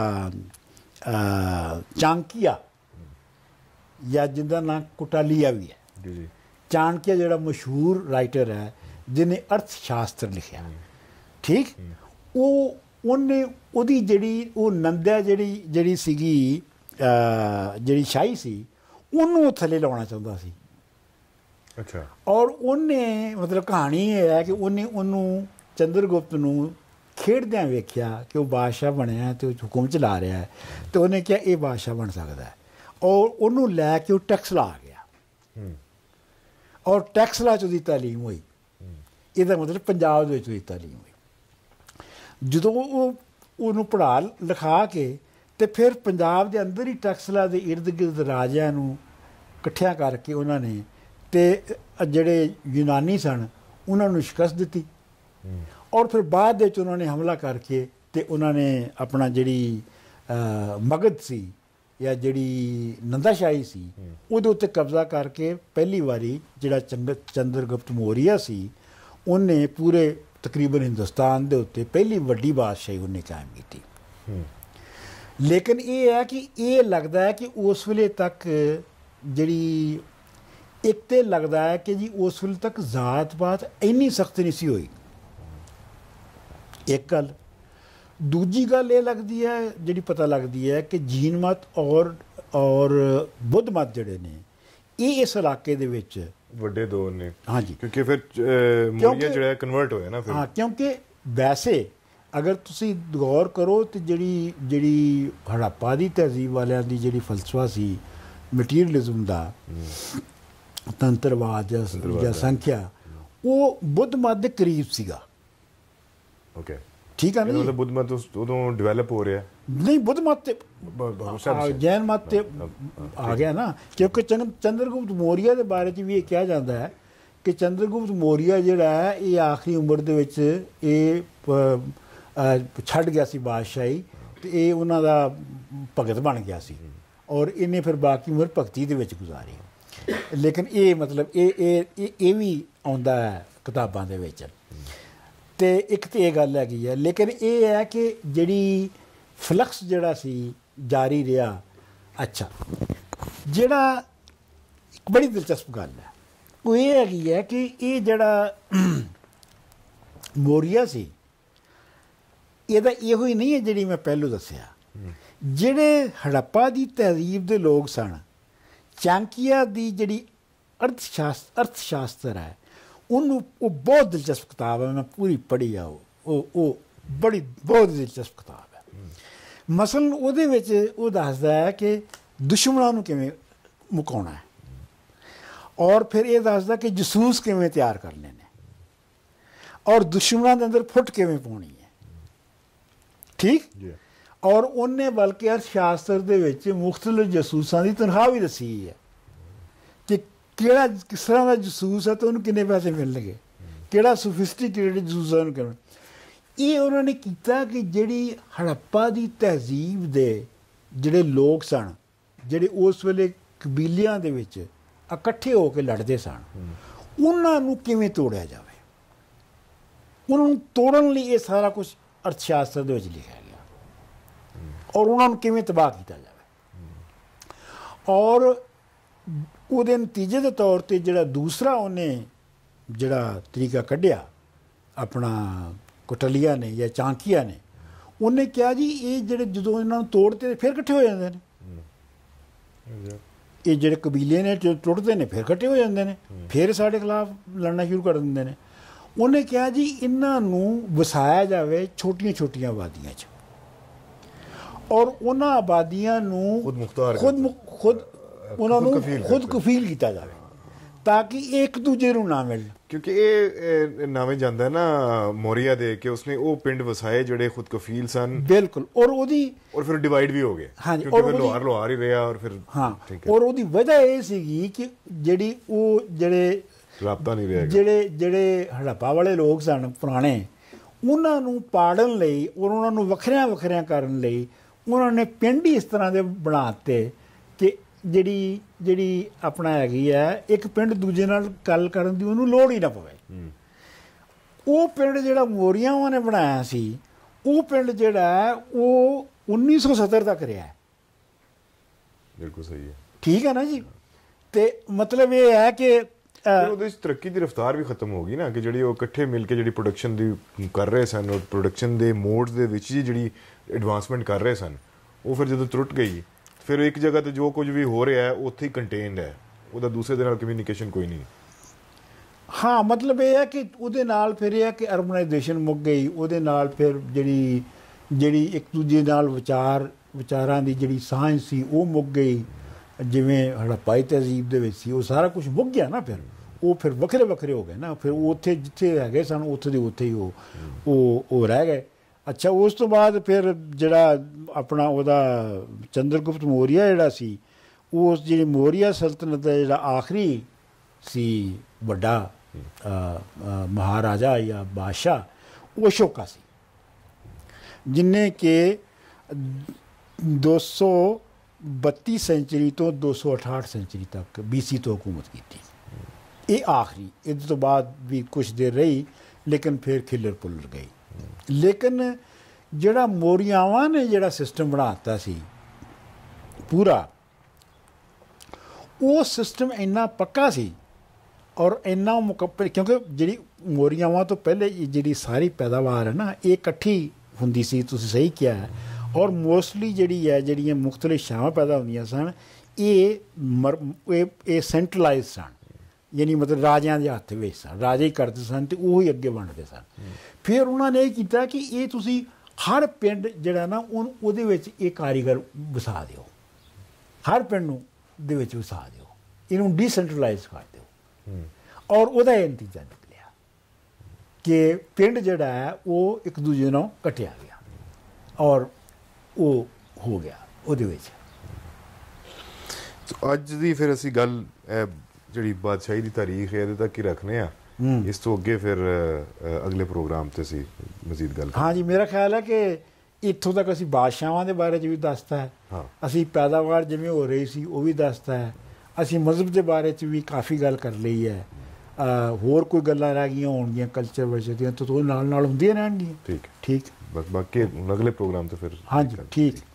ਚਾਣਕਿਆ ਜਾਂ ਜਿਹਦਾ ਨਾਂ ਕੁਟਾਲੀਆ ਵੀ ਹੈ। ਚਾਣਕਿਆ ਜਿਹੜਾ ਮਸ਼ਹੂਰ ਰਾਈਟਰ ਹੈ ਜਿਹਨੇ ਅਰਥ ਸ਼ਾਸਤਰ ਲਿਖਿਆ, ਠੀਕ, ਉਹ ਉਹਨੇ ਉਹਦੀ ਜਿਹੜੀ ਉਹ ਨੰਦਾ ਜਿਹੜੀ ਜਿਹੜੀ ਸੀਗੀ ਜਿਹੜੀ ਸ਼ਾਹੀ ਸੀ ਉਹਨੂੰ ਉਹ ਥੱਲੇ ਲਾਉਣਾ ਚਾਹੁੰਦਾ ਸੀ। ਅੱਛਾ, ਔਰ ਉਹਨੇ ਮਤਲਬ ਕਹਾਣੀ ਇਹ ਹੈ ਕਿ ਉਹਨੇ ਉਹਨੂੰ ਚੰਦਰਗੁਪਤ ਨੂੰ ਖੇਡਦਿਆਂ ਵੇਖਿਆ ਕਿ ਉਹ ਬਾਦਸ਼ਾਹ ਬਣਿਆ ਅਤੇ ਉਹ ਹੁਕਮ ਚਲਾ ਰਿਹਾ ਹੈ ਅਤੇ ਉਹਨੇ ਕਿਹਾ ਇਹ ਬਾਦਸ਼ਾਹ ਬਣ ਸਕਦਾ ਹੈ ਔਰ ਉਹਨੂੰ ਲੈ ਕੇ ਉਹ ਟੈਕਸਲਾ ਆ ਗਿਆ ਔਰ ਟੈਕਸਲਾ 'ਚ ਉਹਦੀ ਤਾਲੀਮ ਹੋਈ। ਇਹਦਾ ਮਤਲਬ ਪੰਜਾਬ ਦੇ ਵਿੱਚ ਉਹਦੀ ਤਾਲੀਮ ਹੋਈ। ਜਦੋਂ ਉਹ ਉਹਨੂੰ ਪੜ੍ਹਾ ਲਿਖਾ ਕੇ ਅਤੇ ਫਿਰ ਪੰਜਾਬ ਦੇ ਅੰਦਰ ਹੀ ਟੈਕਸਲਾ ਦੇ ਇਰਦ ਗਿਰਦ ਰਾਜਿਆਂ ਨੂੰ ਇਕੱਠਿਆਂ ਕਰਕੇ ਉਹਨਾਂ ਨੇ ਅਤੇ ਜਿਹੜੇ ਯੂਨਾਨੀ ਸਨ ਉਹਨਾਂ ਨੂੰ ਸ਼ਿਕਸਤ ਦਿੱਤੀ ਔਰ ਫਿਰ ਬਾਅਦ ਦੇ ਵਿੱਚ ਉਹਨਾਂ ਨੇ ਹਮਲਾ ਕਰਕੇ ਅਤੇ ਉਹਨਾਂ ਨੇ ਆਪਣਾ ਜਿਹੜੀ ਮਗਧ ਸੀ ਜਾਂ ਜਿਹੜੀ ਨੰਦਾਸ਼ਾਹੀ ਸੀ ਉਹਦੇ ਉੱਤੇ ਕਬਜ਼ਾ ਕਰਕੇ ਪਹਿਲੀ ਵਾਰੀ ਜਿਹੜਾ ਚੰਗ ਚੰਦਰਗੁਪਤ ਮੌਰੀਆ ਸੀ ਉਹਨੇ ਪੂਰੇ ਤਕਰੀਬਨ ਹਿੰਦੁਸਤਾਨ ਦੇ ਉੱਤੇ ਪਹਿਲੀ ਵੱਡੀ ਬਾਦਸ਼ਾਹੀ ਉਹਨੇ ਕਾਇਮ ਕੀਤੀ। ਲੇਕਿਨ ਇਹ ਹੈ ਕਿ ਇਹ ਲੱਗਦਾ ਹੈ ਕਿ ਉਸ ਵੇਲੇ ਤੱਕ ਜਿਹੜੀ ਇੱਕ ਤਾਂ ਲੱਗਦਾ ਹੈ ਕਿ ਜੀ ਉਸ ਵੇਲੇ ਤੱਕ ਜ਼ਾਤ ਪਾਤ ਇੰਨੀ ਸਖਤ ਨਹੀਂ ਸੀ ਹੋਈ, ਇੱਕ ਗੱਲ। ਦੂਜੀ ਗੱਲ ਇਹ ਲੱਗਦੀ ਹੈ ਜਿਹੜੀ ਪਤਾ ਲੱਗਦੀ ਹੈ ਕਿ ਜੀਨ ਮਤ ਔਰ ਔਰ ਬੁੱਧ ਮਤ ਜਿਹੜੇ ਨੇ ਇਹ ਇਸ ਇਲਾਕੇ ਦੇ ਵਿੱਚ ਵੱਡੇ ਦੋ ਨੇ। ਹਾਂਜੀ, ਕਿਉਂਕਿ ਫਿਰ ਮੌਰੀਆ ਜਿਹੜਾ ਕਨਵਰਟ ਹੋਇਆ ਨਾ ਫਿਰ। ਹਾਂ, ਕਿਉਂਕਿ ਵੈਸੇ ਅਗਰ ਤੁਸੀਂ ਗੌਰ ਕਰੋ ਤਾਂ ਜਿਹੜੀ ਜਿਹੜੀ ਹੜੱਪਾ ਦੀ ਤਹਿਜ਼ੀਬ ਵਾਲਿਆਂ ਦੀ ਜਿਹੜੀ ਫਲਸਫਾ ਸੀ ਮਟੀਰੀਅਲਿਜ਼ਮ ਦਾ, ਤੰਤਰਵਾਦ ਜਾਂ ਜਾਂ ਸੰਖਿਆ, ਉਹ ਬੁੱਧ ਮਤ ਦੇ ਕਰੀਬ ਸੀਗਾ। ਓਕੇ, ਠੀਕ ਹੈ ਨਾ, ਮਤਲਬ ਬੁੱਧ ਮਤ ਉਦੋਂ ਡਿਵੈਲਪ ਹੋ ਰਿਹਾ ਨਹੀਂ, ਬੁੱਧ ਮਤ ਤੇ ਜੈਨ ਮਤ ਤੇ ਆ ਗਿਆ ਨਾ, ਕਿਉਂਕਿ ਚੰਦਰਗੁਪਤ ਮੌਰੀਆ ਦੇ ਬਾਰੇ 'ਚ ਵੀ ਇਹ ਕਿਹਾ ਜਾਂਦਾ ਹੈ ਕਿ ਚੰਦਰਗੁਪਤ ਮੌਰੀਆ ਜਿਹੜਾ ਹੈ ਇਹ ਆਖਰੀ ਉਮਰ ਦੇ ਵਿੱਚ ਇਹ ਛੱਡ ਗਿਆ ਸੀ ਬਾਦਸ਼ਾਹੀ, ਤੇ ਇਹ ਉਹਨਾਂ ਦਾ ਭਗਤ ਬਣ ਗਿਆ ਸੀ, ਔਰ ਇਹਨੇ ਫਿਰ ਬਾਕੀ ਉਮਰ ਭਗਤੀ ਦੇ ਵਿੱਚ ਗੁਜ਼ਾਰੀ। ਲੇਕਿਨ ਇਹ ਮਤਲਬ ਇਹ ਇਹ ਇਹ ਵੀ ਆਉਂਦਾ ਹੈ ਕਿਤਾਬਾਂ ਦੇ ਵਿੱਚ। ਤੇ ਇੱਕ ਤਾਂ ਇਹ ਗੱਲ ਹੈਗੀ ਹੈ, ਲੇਕਿਨ ਇਹ ਹੈ ਕਿ ਜਿਹੜੀ ਫਲਕਸ ਜਿਹੜਾ ਸੀ ਜਾਰੀ ਰਿਹਾ। ਅੱਛਾ, ਜਿਹੜਾ ਇੱਕ ਬੜੀ ਦਿਲਚਸਪ ਗੱਲ ਹੈ ਉਹ ਇਹ ਹੈਗੀ ਹੈ ਕਿ ਇਹ ਜਿਹੜਾ ਮੌਰੀਆ ਸੀ ਇਹਦਾ ਇਹੋ ਹੀ ਨਹੀਂ ਹੈ ਜਿਹੜੀ ਮੈਂ ਪਹਿਲੋਂ ਦੱਸਿਆ। ਜਿਹੜੇ ਹੜੱਪਾ ਦੀ ਤਹਿਜ਼ੀਬ ਦੇ ਲੋਕ ਸਨ, ਚਾਂਕੀਆ ਦੀ ਜਿਹੜੀ ਅਰਥ ਸ਼ਾਸਤਰ ਅਰਥ ਸ਼ਾਸਤਰ ਹੈ ਉਹਨੂੰ, ਉਹ ਬਹੁਤ ਦਿਲਚਸਪ ਕਿਤਾਬ ਹੈ, ਮੈਂ ਪੂਰੀ ਪੜ੍ਹੀ ਆ। ਉਹ ਉਹ ਬੜੀ ਬਹੁਤ ਦਿਲਚਸਪ ਕਿਤਾਬ ਹੈ। ਮਸਲਨ ਉਹਦੇ ਵਿੱਚ ਉਹ ਦੱਸਦਾ ਹੈ ਕਿ ਦੁਸ਼ਮਣਾਂ ਨੂੰ ਕਿਵੇਂ ਮੁਕਾਉਣਾ ਹੈ, ਔਰ ਫਿਰ ਇਹ ਦੱਸਦਾ ਕਿ ਜਸੂਸ ਕਿਵੇਂ ਤਿਆਰ ਕਰਨੇ ਨੇ, ਔਰ ਦੁਸ਼ਮਣਾਂ ਦੇ ਅੰਦਰ ਫੁੱਟ ਕਿਵੇਂ ਪਾਉਣੀ ਹੈ। ਠੀਕ, ਔਰ ਉਹਨੇ ਬਲਕਿ ਅਰਥ ਸ਼ਾਸਤਰ ਦੇ ਵਿੱਚ ਮੁਖਤਲਿਫ ਜਸੂਸਾਂ ਦੀ ਤਨਖਾਹ ਵੀ ਦੱਸੀ ਹੈ ਕਿ ਕਿਹੜਾ ਕਿਸ ਤਰ੍ਹਾਂ ਦਾ ਜਸੂਸ ਹੈ ਤਾਂ ਉਹਨੂੰ ਕਿੰਨੇ ਪੈਸੇ ਮਿਲਣਗੇ, ਕਿਹੜਾ ਸੋਫਿਸਟੀਕੇਟਡ ਜਸੂਸ ਹੈ ਉਹਨੂੰ ਕਿਵੇਂ। ਇਹ ਉਹਨਾਂ ਨੇ ਕੀਤਾ ਕਿ ਜਿਹੜੀ ਹੜੱਪਾ ਦੀ ਤਹਿਜ਼ੀਬ ਦੇ ਜਿਹੜੇ ਲੋਕ ਸਨ, ਜਿਹੜੇ ਉਸ ਵੇਲੇ ਕਬੀਲਿਆਂ ਦੇ ਵਿੱਚ ਇਕੱਠੇ ਹੋ ਕੇ ਲੜਦੇ ਸਨ, ਉਹਨਾਂ ਨੂੰ ਕਿਵੇਂ ਤੋੜਿਆ ਜਾਵੇ, ਉਹਨਾਂ ਨੂੰ ਤੋੜਨ ਲਈ ਇਹ ਸਾਰਾ ਕੁਝ ਅਰਥ ਸ਼ਾਸਤਰ ਦੇ ਵਿੱਚ ਲਿਖਿਆ ਗਿਆ, ਔਰ ਉਹਨਾਂ ਨੂੰ ਕਿਵੇਂ ਤਬਾਹ ਕੀਤਾ ਜਾਵੇ। ਔਰ ਉਹਦੇ ਨਤੀਜੇ ਦੇ ਤੌਰ 'ਤੇ ਜਿਹੜਾ ਦੂਸਰਾ ਉਹਨੇ ਜਿਹੜਾ ਤਰੀਕਾ ਕੱਢਿਆ ਆਪਣਾ ਕੋਟਲੀਆ ਨੇ ਜਾਂ ਚਾਂਕੀਆ ਨੇ, ਉਹਨੇ ਕਿਹਾ ਜੀ ਇਹ ਜਿਹੜੇ ਜਦੋਂ ਇਹਨਾਂ ਨੂੰ ਤੋੜਦੇ ਫਿਰ ਇਕੱਠੇ ਹੋ ਜਾਂਦੇ ਨੇ, ਇਹ ਜਿਹੜੇ ਕਬੀਲੇ ਨੇ ਟੁੱਟਦੇ ਨੇ ਫਿਰ ਇਕੱਠੇ ਹੋ ਜਾਂਦੇ ਨੇ, ਫਿਰ ਸਾਡੇ ਖਿਲਾਫ ਲੜਨਾ ਸ਼ੁਰੂ ਕਰ ਦਿੰਦੇ ਨੇ। ਉਹਨੇ ਕਿਹਾ ਜੀ ਇਹਨਾਂ ਨੂੰ ਵਸਾਇਆ ਜਾਵੇ ਛੋਟੀਆਂ ਛੋਟੀਆਂ ਆਬਾਦੀਆਂ 'ਚ, ਔਰ ਉਹਨਾਂ ਆਬਾਦੀਆਂ ਨੂੰ ਖੁਦ ਮੁਖਤਾਰ ਖੁਦ ਖੁਦ ਉਹਨਾਂ ਨੂੰ ਖੁਦ ਕਫੀਲ ਕੀਤਾ ਜਾਵੇ ਤਾਂ ਕਿ ਇੱਕ ਦੂਜੇ ਨੂੰ ਨਾ ਮਿਲਣ। ਕਿਉਂਕਿ ਇਹ ਨਾਵੇਂ ਜਾਂਦਾ ਨਾ ਮੌਰੀਆ ਦੇ ਕਿ ਉਸਨੇ ਉਹ ਪਿੰਡ ਵਸਾਏ ਜਿਹੜੇ ਖੁਦ ਕਫੀਲ ਸਨ। ਬਿਲਕੁਲ, ਔਰ ਉਹਦੀ ਔਰ ਫਿਰ ਡਿਵਾਈਡ ਵੀ ਹੋ ਗਏ ਕਿਉਂਕਿ ਫਿਰ ਲੋਹਾਰ ਲੋਹਾਰ ਹੀ ਰਿਹਾ, ਔਰ ਫਿਰ ਹਾਂ, ਔਰ ਉਹਦੀ ਵਜ੍ਹਾ ਇਹ ਸੀਗੀ ਕਿ ਜਿਹੜੀ ਉਹ ਜਿਹੜੇ ਰਾਬਤਾ ਨਹੀਂ ਰਿਹਾ, ਜਿਹੜੇ ਜਿਹੜੇ ਹੜੱਪਾ ਵਾਲੇ ਲੋਕ ਸਨ ਪੁਰਾਣੇ, ਉਹਨਾਂ ਨੂੰ ਪਾੜਨ ਲਈ ਔਰ ਉਹਨਾਂ ਨੂੰ ਵੱਖਰਿਆਂ ਵੱਖਰਿਆਂ ਕਰਨ ਲਈ ਉਹਨਾਂ ਨੇ ਪਿੰਡ ਹੀ ਇਸ ਤਰ੍ਹਾਂ ਦੇ ਬਣਾ ਦਿੱਤੇ ਕਿ ਜਿਹੜੀ ਜਿਹੜੀ ਆਪਣਾ ਹੈਗੀ ਹੈ ਇੱਕ ਪਿੰਡ ਦੂਜੇ ਨਾਲ ਗੱਲ ਕਰਨ ਦੀ ਉਹਨੂੰ ਲੋੜ ਹੀ ਨਾ ਪਵੇ। ਉਹ ਪਿੰਡ ਜਿਹੜਾ ਮੌਰੀਆਵਾਂ ਨੇ ਬਣਾਇਆ ਸੀ, ਉਹ ਪਿੰਡ ਜਿਹੜਾ ਉਹ ਉੱਨੀ ਸੌ ਸੱਤਰ ਤੱਕ ਰਿਹਾ। ਬਿਲਕੁਲ ਸਹੀ ਹੈ, ਠੀਕ ਹੈ ਨਾ ਜੀ। ਤੇ ਮਤਲਬ ਇਹ ਹੈ ਕਿ ਉਹਦੇ ਵਿੱਚ ਤਰੱਕੀ ਦੀ ਰਫ਼ਤਾਰ ਵੀ ਖਤਮ ਹੋ ਗਈ ਨਾ, ਕਿ ਜਿਹੜੀ ਉਹ ਇਕੱਠੇ ਮਿਲ ਕੇ ਜਿਹੜੀ ਪ੍ਰੋਡਕਸ਼ਨ ਦੀ ਕਰ ਰਹੇ ਸਨ, ਔਰ ਪ੍ਰੋਡਕਸ਼ਨ ਦੇ ਮੋਡਸ ਦੇ ਵਿੱਚ ਹੀ ਜਿਹੜੀ ਐਡਵਾਂਸਮੈਂਟ ਕਰ ਰਹੇ ਸਨ, ਉਹ ਫਿਰ ਜਦੋਂ ਟੁੱਟ ਗਈ ਫਿਰ ਇੱਕ ਜਗ੍ਹਾ ਤੇ ਜੋ ਕੁਝ ਵੀ ਹੋ ਰਿਹਾ ਹੈ ਉੱਥੇ ਹੀ ਕੰਟੇਨਡ ਹੈ, ਉਹਦਾ ਦੂਸਰੇ ਦੇ ਨਾਲ ਕਮਿਊਨੀਕੇਸ਼ਨ ਕੋਈ ਨਹੀਂ। ਹਾਂ, ਮਤਲਬ ਇਹ ਹੈ ਕਿ ਉਹਦੇ ਨਾਲ ਫਿਰ ਇਹ ਹੈ ਕਿ ਅਰਬਨਾਈਜੇਸ਼ਨ ਮੁੱਕ ਗਈ, ਉਹਦੇ ਨਾਲ ਫਿਰ ਜਿਹੜੀ ਜਿਹੜੀ ਇੱਕ ਦੂਜੇ ਨਾਲ ਵਿਚਾਰ ਵਿਚਾਰਾਂ ਦੀ ਜਿਹੜੀ ਸਾਂਝ ਸੀ ਉਹ ਮੁੱਕ ਗਈ, ਜਿਵੇਂ ਹੜੱਪਾਈ ਤਹਿਜ਼ੀਬ ਦੇ ਵਿੱਚ ਸੀ ਉਹ ਸਾਰਾ ਕੁਝ ਮੁੱਕ ਗਿਆ ਨਾ। ਫਿਰ ਉਹ ਫਿਰ ਵੱਖਰੇ ਵੱਖਰੇ ਹੋ ਗਏ ਨਾ, ਫਿਰ ਉੱਥੇ ਜਿੱਥੇ ਹੈਗੇ ਸਨ ਉੱਥੇ ਦੇ ਉੱਥੇ ਹੀ ਉਹ ਉਹ ਉਹ ਰਹਿ ਗਏ। ਅੱਛਾ, ਉਸ ਤੋਂ ਬਾਅਦ ਫਿਰ ਜਿਹੜਾ ਆਪਣਾ ਉਹਦਾ ਚੰਦਰਗੁਪਤ ਮੌਰੀਆ ਜਿਹੜਾ ਸੀ, ਉਸ ਜਿਹੜੀ ਮੌਰੀਆ ਸਲਤਨਤ ਦਾ ਜਿਹੜਾ ਆਖਰੀ ਸੀ ਵੱਡਾ ਮਹਾਰਾਜਾ ਜਾਂ ਬਾਦਸ਼ਾਹ, ਉਹ ਅਸ਼ੋਕਾ ਸੀ, ਜਿਹਨੇ ਕਿ ਦੋ ਸੌ ਬੱਤੀ ਸੈਂਚਰੀ ਤੋਂ ਦੋ ਸੌ ਅਠਾਹਠ ਸੈਂਚਰੀ ਤੱਕ ਬੀ ਸੀ ਤੋਂ ਹਕੂਮਤ ਕੀਤੀ। ਇਹ ਆਖਰੀ, ਇਹਦੇ ਤੋਂ ਬਾਅਦ ਵੀ ਕੁਛ ਦੇਰ ਰਹੀ ਲੇਕਿਨ ਫਿਰ ਖਿੱਲਰ ਪੁੱਲਰ ਗਈ। ਲੇਕਿਨ ਜਿਹੜਾ ਮੌਰੀਆਵਾਂ ਨੇ ਜਿਹੜਾ ਸਿਸਟਮ ਬਣਾ ਦਿੱਤਾ ਸੀ ਪੂਰਾ, ਉਹ ਸਿਸਟਮ ਇੰਨਾ ਪੱਕਾ ਸੀ ਔਰ ਇੰਨਾ ਮੁਕੱਬਲ, ਕਿਉਂਕਿ ਜਿਹੜੀ ਮੌਰੀਆਵਾਂ ਤੋਂ ਪਹਿਲੇ ਜਿਹੜੀ ਸਾਰੀ ਪੈਦਾਵਾਰ ਹੈ ਨਾ ਇਹ ਇਕੱਠੀ ਹੁੰਦੀ ਸੀ, ਤੁਸੀਂ ਸਹੀ ਕਿਹਾ ਹੈ। ਔਰ ਮੋਸਟਲੀ ਜਿਹੜੀ ਹੈ ਜਿਹੜੀਆਂ ਮੁਖਤਲਿਫ ਸ਼ਾਵਾਂ ਪੈਦਾ ਹੁੰਦੀਆਂ ਸਨ, ਇਹ ਮਰ ਇਹ ਇਹ ਸੈਂਟਰਲਾਈਜ਼ ਸਨ, ਯਾਨੀ ਮਤਲਬ ਰਾਜਿਆਂ ਦੇ ਹੱਥ ਵਿੱਚ ਸਨ, ਰਾਜੇ ਹੀ ਕਰਦੇ ਸਨ ਅਤੇ ਉਹੀ ਅੱਗੇ ਵੰਡਦੇ ਸਨ। ਫਿਰ ਉਹਨਾਂ ਨੇ ਇਹ ਕੀਤਾ ਕਿ ਇਹ ਤੁਸੀਂ ਹਰ ਪਿੰਡ ਜਿਹੜਾ ਨਾ ਉਹਨੂੰ ਉਹਦੇ ਵਿੱਚ ਇਹ ਕਾਰੀਗਰ ਵਸਾ ਦਿਓ, ਹਰ ਪਿੰਡ ਨੂੰ ਦੇ ਵਿੱਚ ਵਸਾ ਦਿਓ, ਇਹਨੂੰ ਡੀਸੈਂਟਰਲਾਈਜ਼ ਕਰ ਦਿਓ। ਔਰ ਉਹਦਾ ਇਹ ਨਤੀਜਾ ਨਿਕਲਿਆ ਕਿ ਪਿੰਡ ਜਿਹੜਾ ਹੈ ਉਹ ਇੱਕ ਦੂਜੇ ਨਾਲ ਕੱਟਿਆ ਗਿਆ ਔਰ ਉਹ ਹੋ ਗਿਆ ਉਹਦੇ ਵਿੱਚ। ਅੱਜ ਦੀ ਫਿਰ ਅਸੀਂ ਗੱਲ ਇਹ ਜਿਹੜੀ ਬਾਦਸ਼ਾਹੀ ਦੀ ਤਾਰੀਖ ਹੈ ਇਹਦੇ ਤੱਕ ਹੀ ਰੱਖਨੇ ਆ, ਇਸ ਤੋਂ ਅੱਗੇ ਫਿਰ ਅਗਲੇ ਪ੍ਰੋਗਰਾਮ ਤੇ ਅਸੀਂ ਮਜ਼ੀਦ ਗੱਲ ਕਰਾਂਗੇ। ਹਾਂਜੀ, ਮੇਰਾ ਖਿਆਲ ਹੈ ਕਿ ਇੱਥੋਂ ਤੱਕ ਅਸੀਂ ਬਾਦਸ਼ਾਹਾਂ ਦੇ ਬਾਰੇ 'ਚ ਵੀ ਦੱਸਤਾ ਹੈ, ਅਸੀਂ ਪੈਦਾਵਾਰ ਜਿਵੇਂ ਹੋ ਰਹੀ ਸੀ ਉਹ ਵੀ ਦੱਸਤਾ ਹੈ, ਅਸੀਂ ਮਜ਼ਹਬ ਦੇ ਬਾਰੇ 'ਚ ਵੀ ਕਾਫੀ ਗੱਲ ਕਰ ਲਈ ਹੈ। ਹੋਰ ਕੋਈ ਗੱਲਾਂ ਰਹਿ ਗਈਆਂ ਹੋਣਗੀਆਂ ਕਲਚਰ ਵਿੱਚ ਦੀਆਂ ਤਾਂ ਉਹ ਨਾਲ ਨਾਲ ਹੁੰਦੀਆਂ ਰਹਿਣਗੀਆਂ। ਠੀਕ ਠੀਕ ਬਸ ਬਾਕੀ ਅਗਲੇ ਪ੍ਰੋਗਰਾਮ ਤੇ ਫਿਰ। ਹਾਂਜੀ ਠੀਕ।